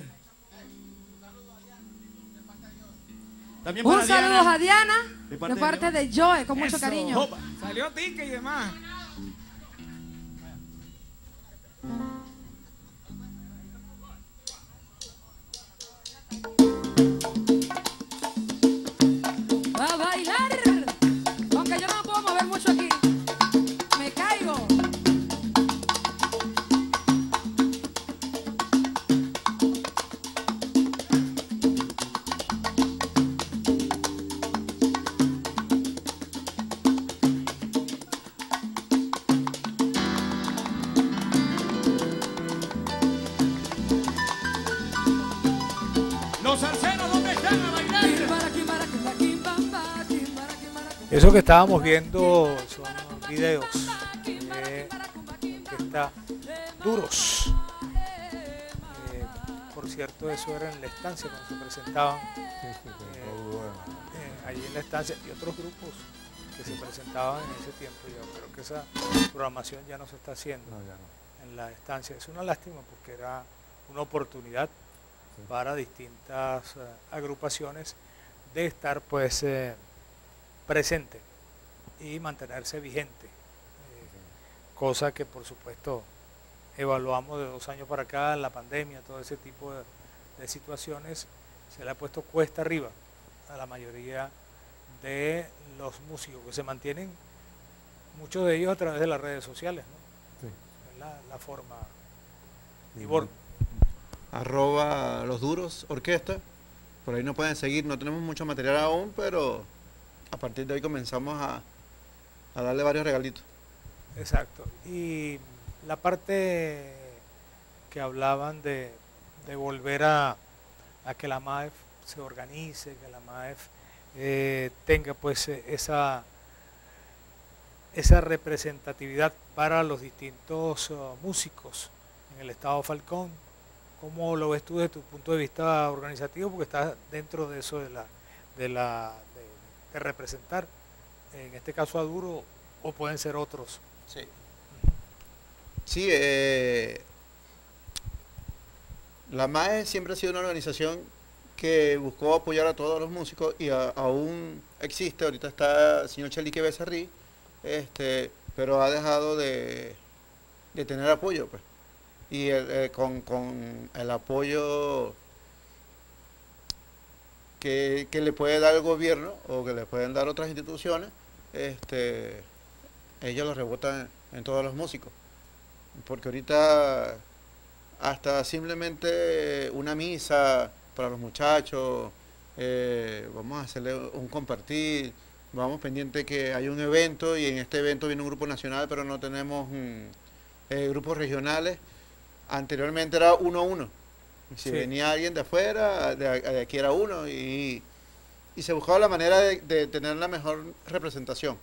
También Un para saludo Diana, a Diana de de parte parte, de de Joe, con mucho Eso. cariño. Opa. Salió tique y demás. A bailar. Los salseros, ¿dónde están a bailar? Eso que estábamos viendo son videos de orquesta Duros. Eh, por cierto, eso era en la estancia cuando se presentaban Sí, sí, sí, eh, muy bueno. eh, allí en la estancia y otros grupos que se presentaban en ese tiempo. Yo creo que esa programación ya no se está haciendo No, ya no. en la estancia. Es una lástima porque era una oportunidad Sí. para distintas eh, agrupaciones de estar pues eh, presente y mantenerse vigente, eh, cosa que por supuesto evaluamos de dos años para acá, la pandemia, todo ese tipo de, de situaciones, se le ha puesto cuesta arriba a la mayoría de los músicos que se mantienen, muchos de ellos a través de las redes sociales, ¿no? Sí. Es la, la forma. Sí. Ivor, Arroba Los Duros Orquesta. Por ahí nos pueden seguir. No tenemos mucho material aún, pero a partir de hoy comenzamos a, a darle varios regalitos. exacto. Y la parte que hablaban de, de volver a, a que la M A E F se organice, que la M A E F eh, tenga pues eh, esa, esa representatividad para los distintos uh, músicos en el estado Falcón. ¿Cómo lo ves tú desde tu punto de vista organizativo? Porque estás dentro de eso de la de la de, de representar, en este caso a Duro, o pueden ser otros. Sí. Sí, eh, la M A E siempre ha sido una organización que buscó apoyar a todos los músicos y a- aún existe. Ahorita está el señor Chelique Becerrí, este, pero ha dejado de, de tener apoyo, pues. Y el, eh, con, con el apoyo que, que le puede dar el gobierno o que le pueden dar otras instituciones, este, ellos lo rebotan en todos los músicos. Porque ahorita hasta simplemente una misa para los muchachos, eh, vamos a hacerle un compartir, vamos pendiente que hay un evento y en este evento viene un grupo nacional, pero no tenemos mm, eh, grupos regionales. Anteriormente era uno a uno. Si Sí. venía alguien de afuera, de, de aquí era uno y, y se buscaba la manera de, de tener la mejor representación.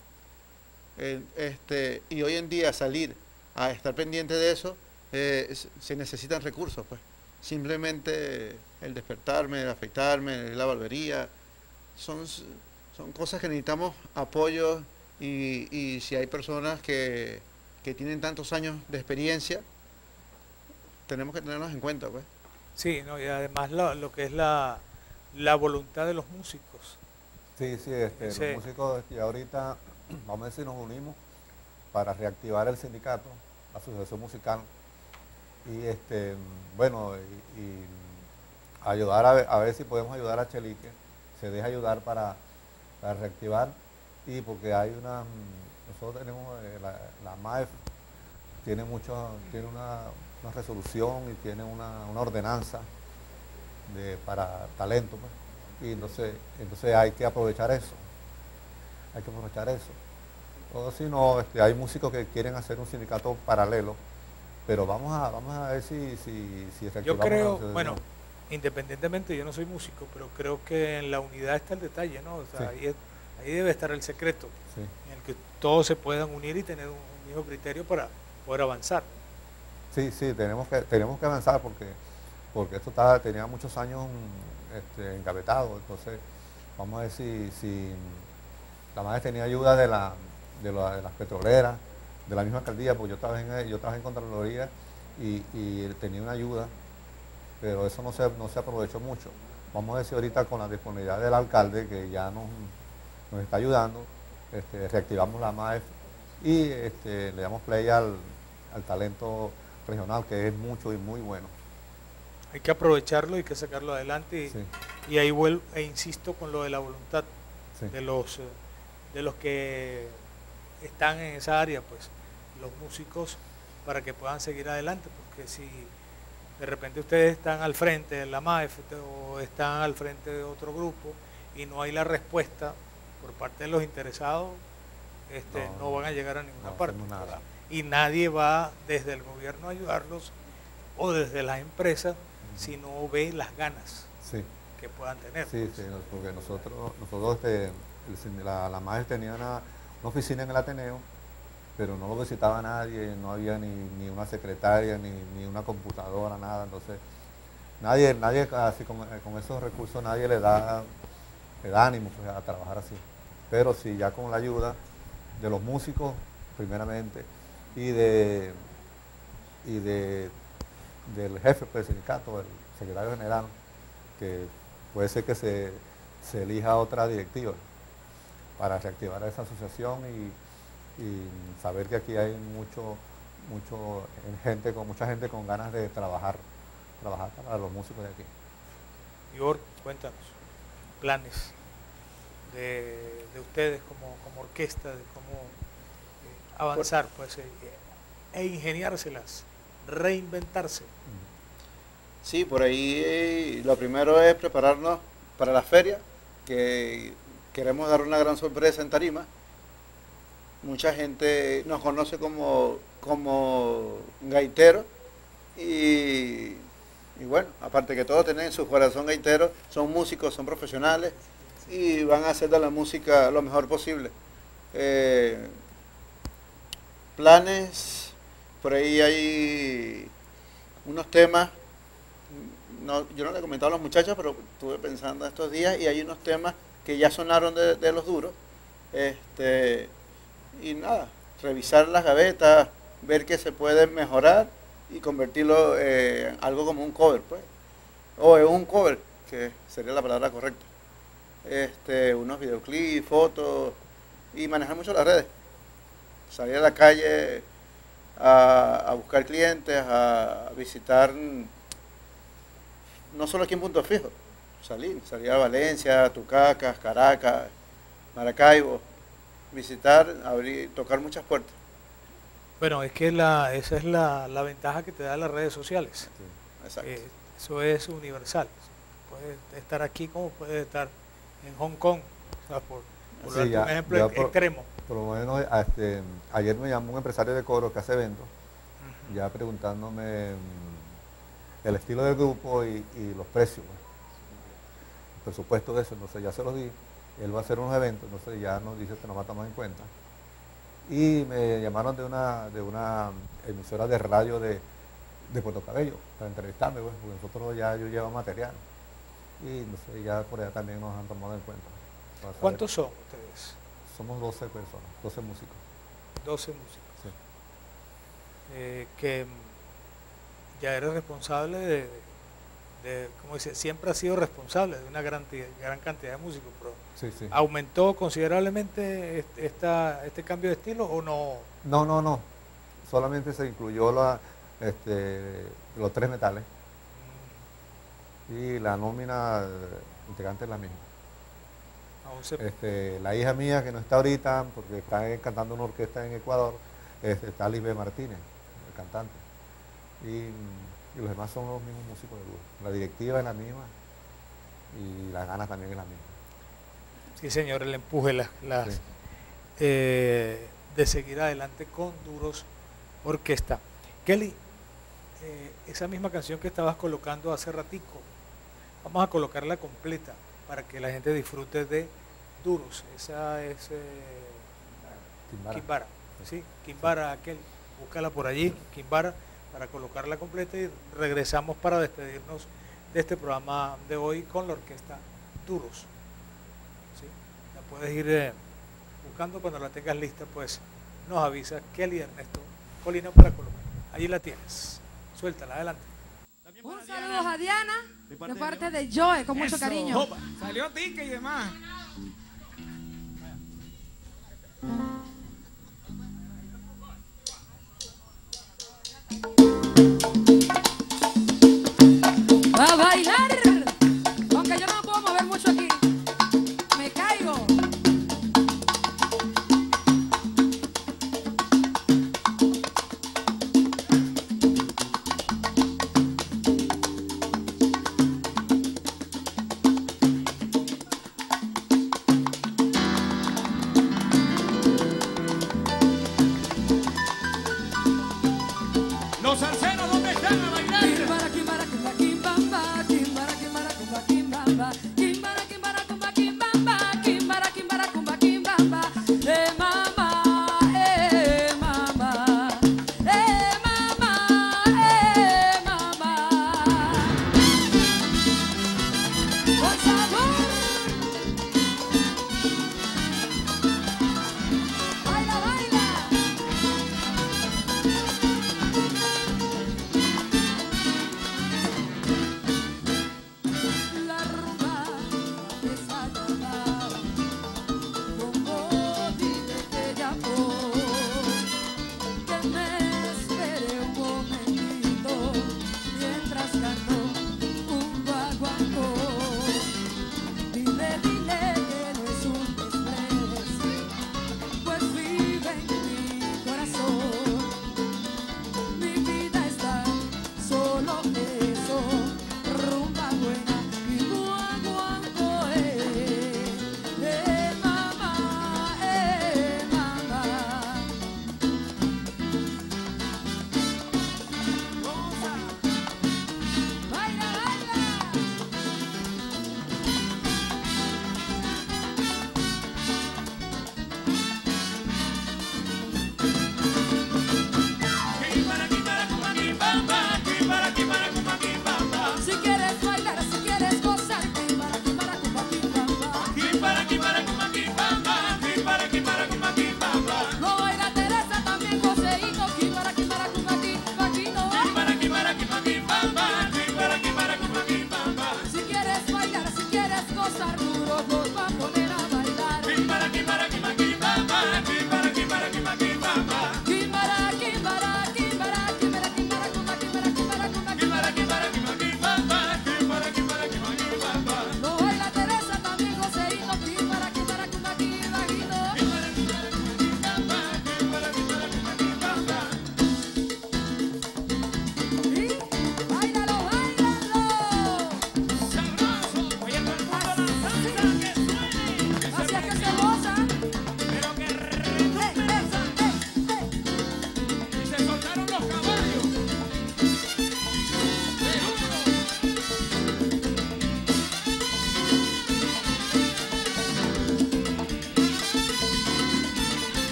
Eh, este, y hoy en día salir a estar pendiente de eso, eh, s- se necesitan recursos, pues. Simplemente el despertarme, el afeitarme, la barbería, son, s- son cosas que necesitamos apoyo y, y si hay personas que, que tienen tantos años de experiencia, tenemos que tenerlos en cuenta, pues. Sí, ¿no? Y además lo, lo que es la, la voluntad de los músicos. Sí, sí, este, Sí. los músicos y ahorita, vamos a ver si nos unimos para reactivar el sindicato, la asociación musical, y este, bueno, y, y ayudar a ver, a ver si podemos ayudar a Chelique, se deja ayudar para, para reactivar, y porque hay una, nosotros tenemos, eh, la, la M A E F tiene mucho, tiene una, una resolución y tiene una, una ordenanza de, para talento, pues. Y entonces, entonces hay que aprovechar eso, hay que aprovechar eso. O si no, este, hay músicos que quieren hacer un sindicato paralelo, pero vamos a, vamos a ver si, si, si Yo reactivamos la creo, asociación. bueno, independientemente, yo no soy músico, pero creo que en la unidad está el detalle, ¿no? O sea, Sí. ahí, es- ahí debe estar el secreto, Sí. en el que todos se puedan unir y tener un, un mismo criterio para poder avanzar. Sí, sí, tenemos que, tenemos que avanzar porque, porque esto estaba, tenía muchos años mm, este, engavetado, entonces vamos a ver si, si la madre tenía ayuda de, la, de, la- de las petroleras, de la misma alcaldía, porque yo trabajé en, yo trabajé en Contraloría y, y tenía una ayuda, pero eso no se, no se aprovechó mucho. Vamos a ver si ahorita con la disponibilidad del alcalde, que ya nos, nos está ayudando, este, reactivamos la M A E F y este, le damos play al, al talento regional, que es mucho y muy bueno. Hay que aprovecharlo, hay que sacarlo adelante y, Sí. y ahí vuelvo e insisto con lo de la voluntad Sí. de los eh, de los que están en esa área, pues los músicos, para que puedan seguir adelante, porque si de repente ustedes están al frente de la M A E F o están al frente de otro grupo y no hay la respuesta por parte de los interesados, este, no, No, van a llegar a ninguna no parte. hacemos nada. pues. Y nadie va desde el gobierno a ayudarlos o desde las empresas si no ve las ganas Sí. que puedan tener. Sí, pues. sí, no, porque nosotros, nosotros este, el- la, la M A E tenía una, una oficina en el Ateneo, pero no lo visitaba nadie, no había ni, ni una secretaria, ni, ni una computadora, nada, entonces nadie, nadie así con, con esos recursos nadie le da, le da ánimo pues, a trabajar así. Pero sí, ya con la ayuda de los músicos, primeramente, y de y de del jefe pues, del sindicato, el secretario general, que puede ser que se, se elija otra directiva para reactivar esa asociación y, y saber que aquí hay mucho, mucho gente con mucha gente con ganas de trabajar, trabajar para los músicos de aquí. Igor, cuéntanos, planes de, de ustedes como, como orquesta, de cómo eh, avanzar pues, eh, e ingeniárselas, reinventarse. Sí, por ahí eh, lo primero es prepararnos para la feria, que queremos dar una gran sorpresa en Tarima. Mucha gente nos conoce como, como gaitero y, y bueno, aparte que todos tienen en su corazón gaitero, son músicos, son profesionales y van a hacer de la música lo mejor posible. Eh, planes, por ahí hay unos temas. No, yo no le he comentado a los muchachos, pero estuve pensando estos días y hay unos temas que ya sonaron de, de los duros. Este, y nada, revisar las gavetas, ver qué se puede mejorar y convertirlo eh, en algo como un cover, pues. O en un cover, que sería la palabra correcta. Este, unos videoclips, fotos y manejar mucho las redes. Salir a la calle a, a buscar clientes, a visitar. No solo aquí en Punto Fijo, salir, salir a Valencia, Tucacas, Caracas, Maracaibo, visitar, abrir, tocar muchas puertas. Bueno, es que la, esa es la, la ventaja que te dan las redes sociales. Sí, exacto. Eh, eso es universal. Puedes estar aquí como puedes estar en Hong Kong, o sea, por, por Sí, darte ya- un ejemplo ya ex- por- extremo. Por lo menos este, ayer me llamó un empresario de coro que hace eventos, ya preguntándome mm, el estilo del grupo y, y los precios, pues. El presupuesto de eso, entonces ya se los di. Él va a hacer unos eventos, entonces ya nos dice que nos va a tomar en cuenta. Y me llamaron de una, de una emisora de radio de, de Puerto Cabello para entrevistarme, pues, porque nosotros ya yo llevo material. Y entonces ya por allá también nos han tomado en cuenta. para saber. ¿Cuántos son ustedes? Somos doce personas, doce músicos. doce músicos. Sí. Eh, que mm, ya eres responsable de, de, como dice, siempre has sido responsable de una gran, ti- gran cantidad de músicos, pero Sí, sí. ¿aumentó considerablemente este, esta, este cambio de estilo o no? No, no, no. Solamente se incluyó la, este, los tres metales. Y la nómina eh, integrante es la misma. Aún se- Este, la hija mía que no está ahorita, porque está eh, cantando una orquesta en Ecuador, este, está Lisbeth Martínez, el cantante. Y, y los demás son los mismos músicos del grupo. La directiva es la misma y las ganas también es la misma. Sí, señor, el empuje las, las, Sí. eh, de seguir adelante con Duros Orquesta. Kelly, eh, esa misma canción que estabas colocando hace ratico, vamos a colocarla completa para que la gente disfrute de Duros. Esa es eh, Quimbara. Quimbara, ¿sí? Quimbara, Kelly, búscala por allí, Quimbara, para colocarla completa y regresamos para despedirnos de este programa de hoy con la orquesta Duros. ¿Sí? La puedes ir eh, buscando cuando la tengas lista, pues nos avisa Kelly Ernesto Colina para colocar. Allí la tienes. Suéltala, adelante. Un saludo a Diana De de parte parte de de Joe, con mucho Eso. cariño. Opa, salió tique y demás. A bailar, aunque yo no me puedo mover mucho aquí, me caigo. Los salseros, ¿dónde están a bailar? Quimbara, quimbara, quimba, quimbamba, quimba.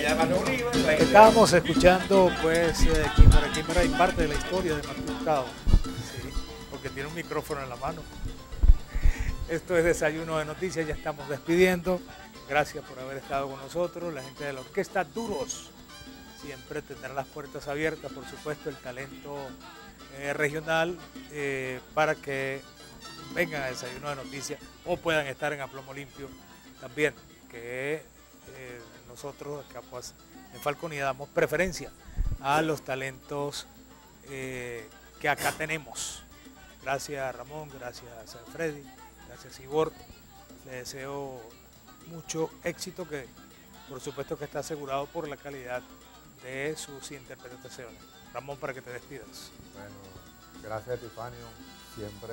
Estábamos escuchando, pues, eh, Quimera, Quimera y parte de la historia de Martín Hurtado, sí, porque tiene un micrófono en la mano. Esto es Desayuno de Noticias, ya estamos despidiendo. Gracias por haber estado con nosotros. La gente de la Orquesta Duros siempre tendrá las puertas abiertas, por supuesto, el talento eh, regional eh, para que vengan a Desayuno de Noticias o puedan estar en Aplomo Limpio también, que eh, nosotros acá pues en Falconía damos preferencia a los talentos eh, que acá tenemos. Gracias Ramón, gracias a Freddy, gracias Igor. Le deseo mucho éxito, que por supuesto que está asegurado por la calidad de sus interpretaciones. Ramón, para que te despidas. Bueno, gracias Epifanio, siempre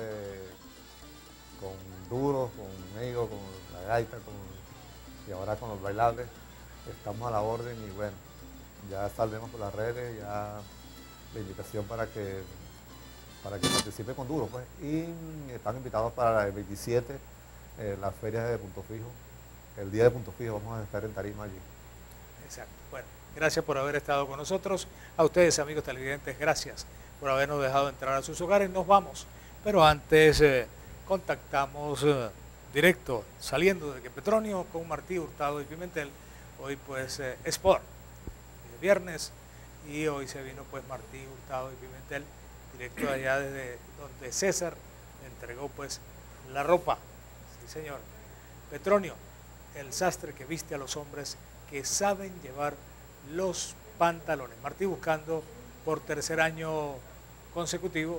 con Duros, conmigo, con la gaita, con, y ahora con los bailables, estamos a la orden y bueno, ya saldremos por las redes, ya la invitación para que para que participe con Duros, pues, y están invitados para el veintisiete, eh, las ferias de Punto Fijo, el día de Punto Fijo, vamos a estar en tarima allí. Exacto, bueno, gracias por haber estado con nosotros, a ustedes amigos televidentes, gracias por habernos dejado entrar a sus hogares, nos vamos, pero antes eh, contactamos eh, directo, saliendo de que Petronio con Martí Hurtado y Pimentel, hoy pues eh, Sport, eh, viernes, y hoy se vino pues Martí Hurtado y Pimentel, directo de allá desde donde César entregó pues la ropa, sí señor. Petronio, el sastre que viste a los hombres que saben llevar los pantalones. Martí buscando por tercer año consecutivo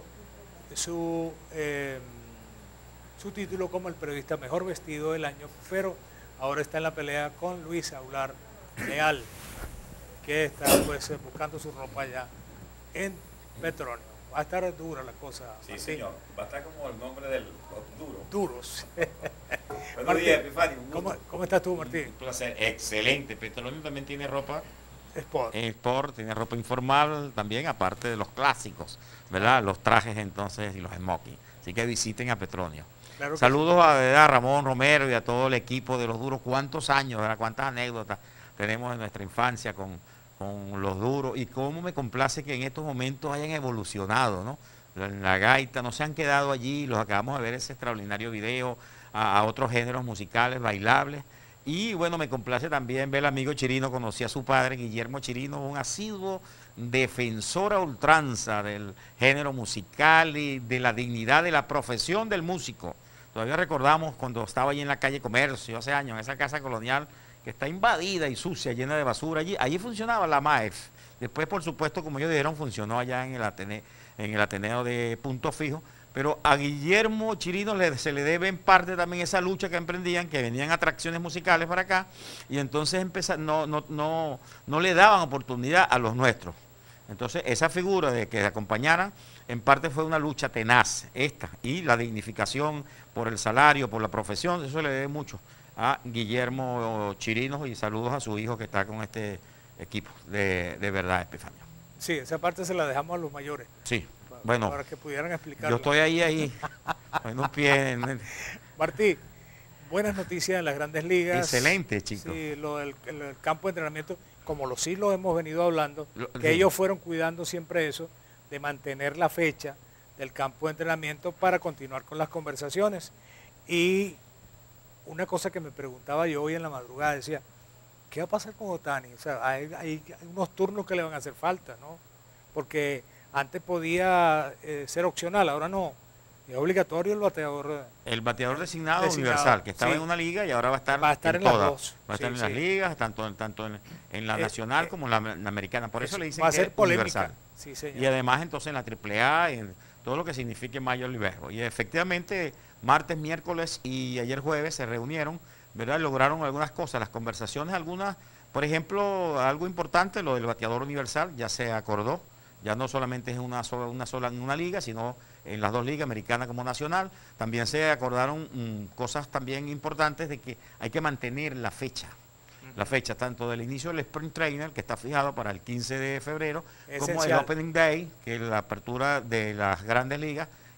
su, eh, su título como el periodista mejor vestido del año, pero ahora está en la pelea con Luis Aular Leal, que está pues buscando su ropa allá en Petronio. Va a estar dura la cosa. Sí, Martín. señor. Va a estar como el nombre del duro. Duros. Buenos días, Epifanio. ¿Cómo, ¿Cómo estás tú, Martín? Un placer. Excelente. Petronio también tiene ropa Sport. Sport, tiene ropa informal también, aparte de los clásicos, ¿verdad? Los trajes entonces y los smoking. Así que visiten a Petronio. Claro que Saludos a, a Ramón Romero y a todo el equipo de los Duros. ¿Cuántos años, verdad? ¿Cuántas anécdotas tenemos en nuestra infancia con, con los Duros? Y cómo me complace que en estos momentos hayan evolucionado, ¿no? En la gaita, no se han quedado allí, los acabamos de ver ese extraordinario video, a, a otros géneros musicales, bailables. Y bueno, me complace también ver al amigo Chirino, conocí a su padre, Guillermo Chirino, un asiduo defensor a ultranza del género musical y de la dignidad de la profesión del músico. Todavía recordamos cuando estaba allí en la calle Comercio, hace años, en esa casa colonial que está invadida y sucia, llena de basura. Allí, allí funcionaba la M A E F. Después, por supuesto, como ellos dijeron, funcionó allá en el Ateneo, en el Ateneo de Punto Fijo. Pero a Guillermo Chirino le, se le debe en parte también esa lucha que emprendían, que venían atracciones musicales para acá, y entonces empezar, no, no, no, no le daban oportunidad a los nuestros. Entonces esa figura de que acompañaran, en parte fue una lucha tenaz, esta, y la dignificación por el salario, por la profesión, eso le debe mucho a Guillermo Chirino, y saludos a su hijo que está con este equipo, de, de verdad, Epifanio. Sí, esa parte se la dejamos a los mayores. Sí. Para, bueno, para que pudieran explicarlo. Yo estoy ahí, ahí, en un pie. En... Martí, buenas noticias en las grandes ligas. Excelente, chicos. Sí, lo del el, el campo de entrenamiento, como lo sí lo hemos venido hablando, lo, que sí. ellos fueron cuidando siempre eso, de mantener la fecha del campo de entrenamiento para continuar con las conversaciones. Y una cosa que me preguntaba yo hoy en la madrugada, decía, ¿qué va a pasar con Otani? O sea, hay, hay, hay unos turnos que le van a hacer falta, ¿no? Porque antes podía eh, ser opcional, ahora no. Es obligatorio el bateador. El bateador designado, designado universal, que estaba sí. en una liga y ahora va a estar, va a estar en, en todas. las dos. Va a estar sí, en sí. las ligas, tanto, tanto en, en la eh, nacional eh, como en la, en la americana. Por eso, eso le dicen va a que ser es polémica. universal. Sí, señor. Y además entonces en la triple A, en todo lo que signifique Major League Baseball. Y efectivamente, martes, miércoles y ayer jueves se reunieron, ¿verdad? Lograron algunas cosas, las conversaciones, algunas, por ejemplo, algo importante, lo del bateador universal, ya se acordó. Ya no solamente es una sola, una sola en una liga, sino en las dos ligas, americana como nacional. También se acordaron mmm, cosas también importantes de que hay que mantener la fecha. Uh-huh. La fecha tanto del inicio del Spring Trainer, que está fijado para el quince de febrero, esencial, como el Opening Day, que es la apertura de las grandes ligas,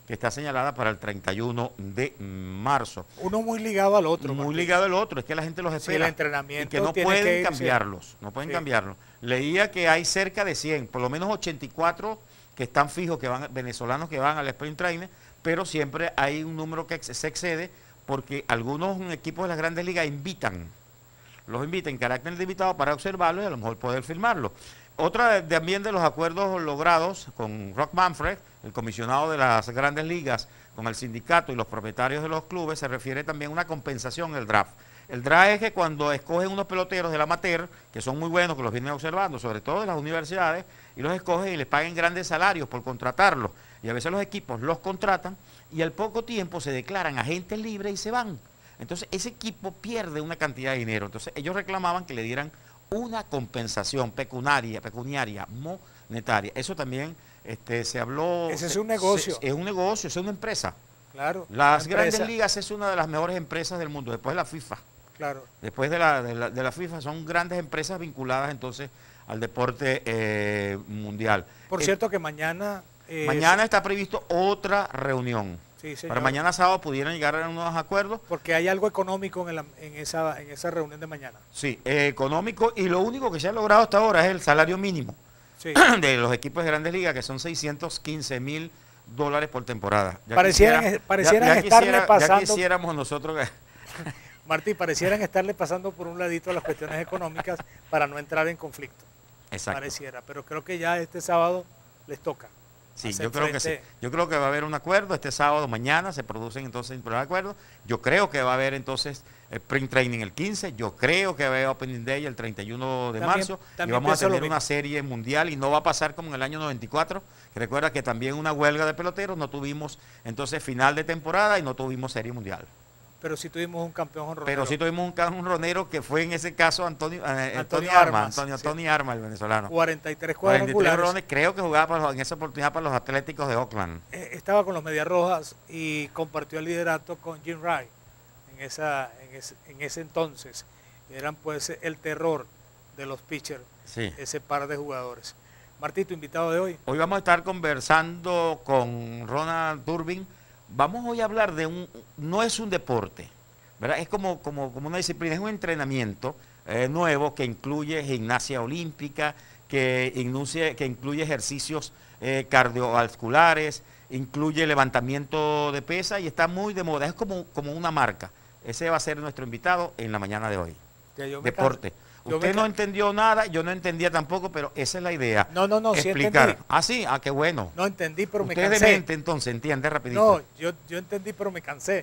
que está señalada para el treinta y uno de marzo. Uno muy ligado al otro. Muy Martín. ligado al otro, es que la gente los espera. Sí, el entrenamiento y que no tiene pueden que ir, cambiarlos, sí. no pueden Sí. cambiarlos. Leía que hay cerca de cien, por lo menos ochenta y cuatro que están fijos, que van venezolanos que van al sprint training, pero siempre hay un número que ex- se excede porque algunos equipos de las grandes ligas invitan, los invitan en carácter de invitado para observarlo y a lo mejor poder filmarlo. Otra de- también de los acuerdos logrados con Rock Manfred, el comisionado de las grandes ligas, con el sindicato y los propietarios de los clubes, se refiere también a una compensación el draft. El draft es que cuando escogen unos peloteros del amateur, que son muy buenos, que los vienen observando, sobre todo de las universidades, y los escogen y les paguen grandes salarios por contratarlos. Y a veces los equipos los contratan y al poco tiempo se declaran agentes libres y se van. Entonces ese equipo pierde una cantidad de dinero. Entonces ellos reclamaban que le dieran una compensación pecuniaria, pecuniaria, monetaria. Eso también este, se habló. Ese es se- un negocio. se- es un negocio, es una empresa. Claro. Las una grandes empresa. ligas es una de las mejores empresas del mundo, después de la FIFA. Claro. Después de la, de la, de la FIFA son grandes empresas vinculadas entonces al deporte eh, mundial. Por Eh, cierto que mañana... eh, mañana está previsto otra reunión. Sí, señor. Para mañana sábado pudieran llegar a unos acuerdos. Porque hay algo económico en, el- en, esa, en esa reunión de mañana. Sí, eh, económico, y lo único que se ha logrado hasta ahora es el salario mínimo Sí. de los equipos de grandes ligas, que son seiscientos quince mil dólares por temporada. Ya Parecieran- quisiera- parecieran ya- ya estarle quisiera- pasando- Ya quisiéramos nosotros que... Martí, parecieran estarle pasando por un ladito las cuestiones económicas para no entrar en conflicto. Exacto. Pareciera, pero creo que ya este sábado les toca. Sí, hacer yo creo que sí. frente- Yo creo que va a haber un acuerdo este sábado, mañana se producen entonces un acuerdo. Yo creo que va a haber entonces sprint training el quince, yo creo que va a haber opening day el treinta y uno de También- marzo y también vamos a pienso lo tener mismo. una serie mundial y no va a pasar como en el año noventa y cuatro. Que recuerda que también una huelga de peloteros, no tuvimos entonces final de temporada y no tuvimos serie mundial. Pero sí tuvimos un campeón honronero. Pero sí tuvimos un, ca- un ronero que fue en ese caso Antonio, eh, Antonio Antonio Arma, Armas, Antonio, sí. Tony Arma, el venezolano. cuarenta y tres cuarenta y tres cuadrangulares. rones, creo que jugaba para los- en esa oportunidad para los Atléticos de Oakland. Eh, estaba con los Medias Rojas y compartió el liderato con Jim Wright en, esa, en, ese, en ese entonces. Eran pues el terror de los pitchers, Sí. ese par de jugadores. Martí, tu invitado de hoy. Hoy vamos a estar conversando con Ronald Turbin. Vamos hoy a hablar de un, no es un deporte, ¿verdad? Es como, como, como una disciplina, es un entrenamiento eh, nuevo que incluye gimnasia olímpica, que, incluye, que incluye ejercicios eh, cardiovasculares, incluye levantamiento de pesa y está muy de moda, es como, como una marca. Ese va a ser nuestro invitado en la mañana de hoy. Ya yo me Deporte. can- yo Usted me no can- entendió nada, yo no entendía tampoco, pero esa es la idea. No, no, no, sí explicar. entendí. Ah, sí, ah, qué bueno. No entendí, pero me Usted es cansé. demente, entonces, entiende rapidito. No, yo, yo entendí, pero me cansé.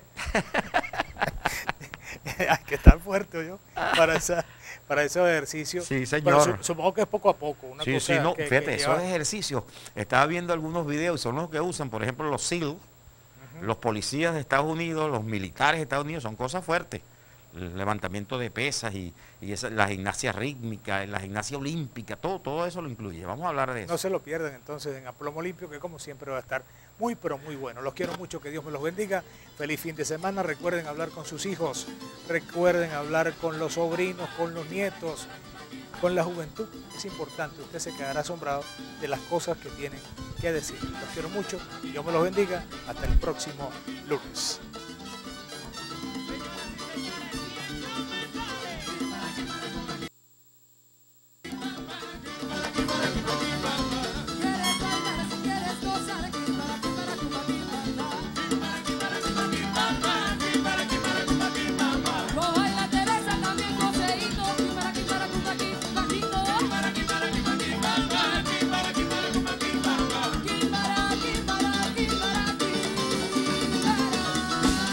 Hay que estar fuerte, yo, para, esa, para esos ejercicios. Sí, Pero señor. su- supongo que es poco a poco. Una Sí, cosa sí, no, que- que fíjate, lleva- esos ejercicios, estaba viendo algunos videos y son los que usan, por ejemplo, los SEAL, los policías de Estados Unidos, los militares de Estados Unidos, son cosas fuertes. El levantamiento de pesas y, y esa, la gimnasia rítmica, la gimnasia olímpica, todo, todo eso lo incluye. Vamos a hablar de eso. No se lo pierden entonces en Aplomo Limpio, que como siempre va a estar muy, pero muy bueno. Los quiero mucho, que Dios me los bendiga. Feliz fin de semana. Recuerden hablar con sus hijos, recuerden hablar con los sobrinos, con los nietos, con la juventud. Es importante, usted se quedará asombrado de las cosas que tienen que decir. Los quiero mucho, Dios me los bendiga. Hasta el próximo lunes. Lo baila Teresa, también Joseito. Para aquí, para aquí, para aquí, para aquí, para aquí, para aquí, para aquí, para aquí, para aquí, para aquí, para aquí, para aquí, para aquí, para aquí, para aquí.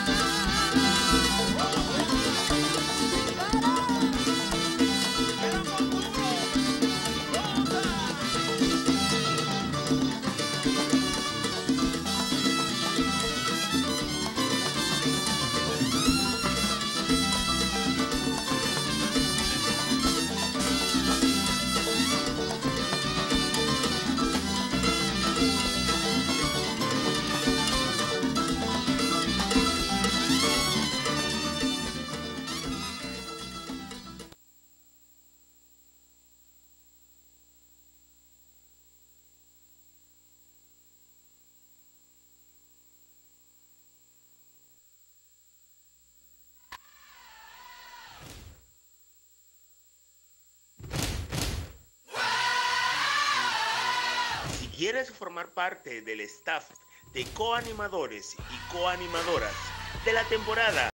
¿Quieres formar parte del staff de coanimadores y coanimadoras de la temporada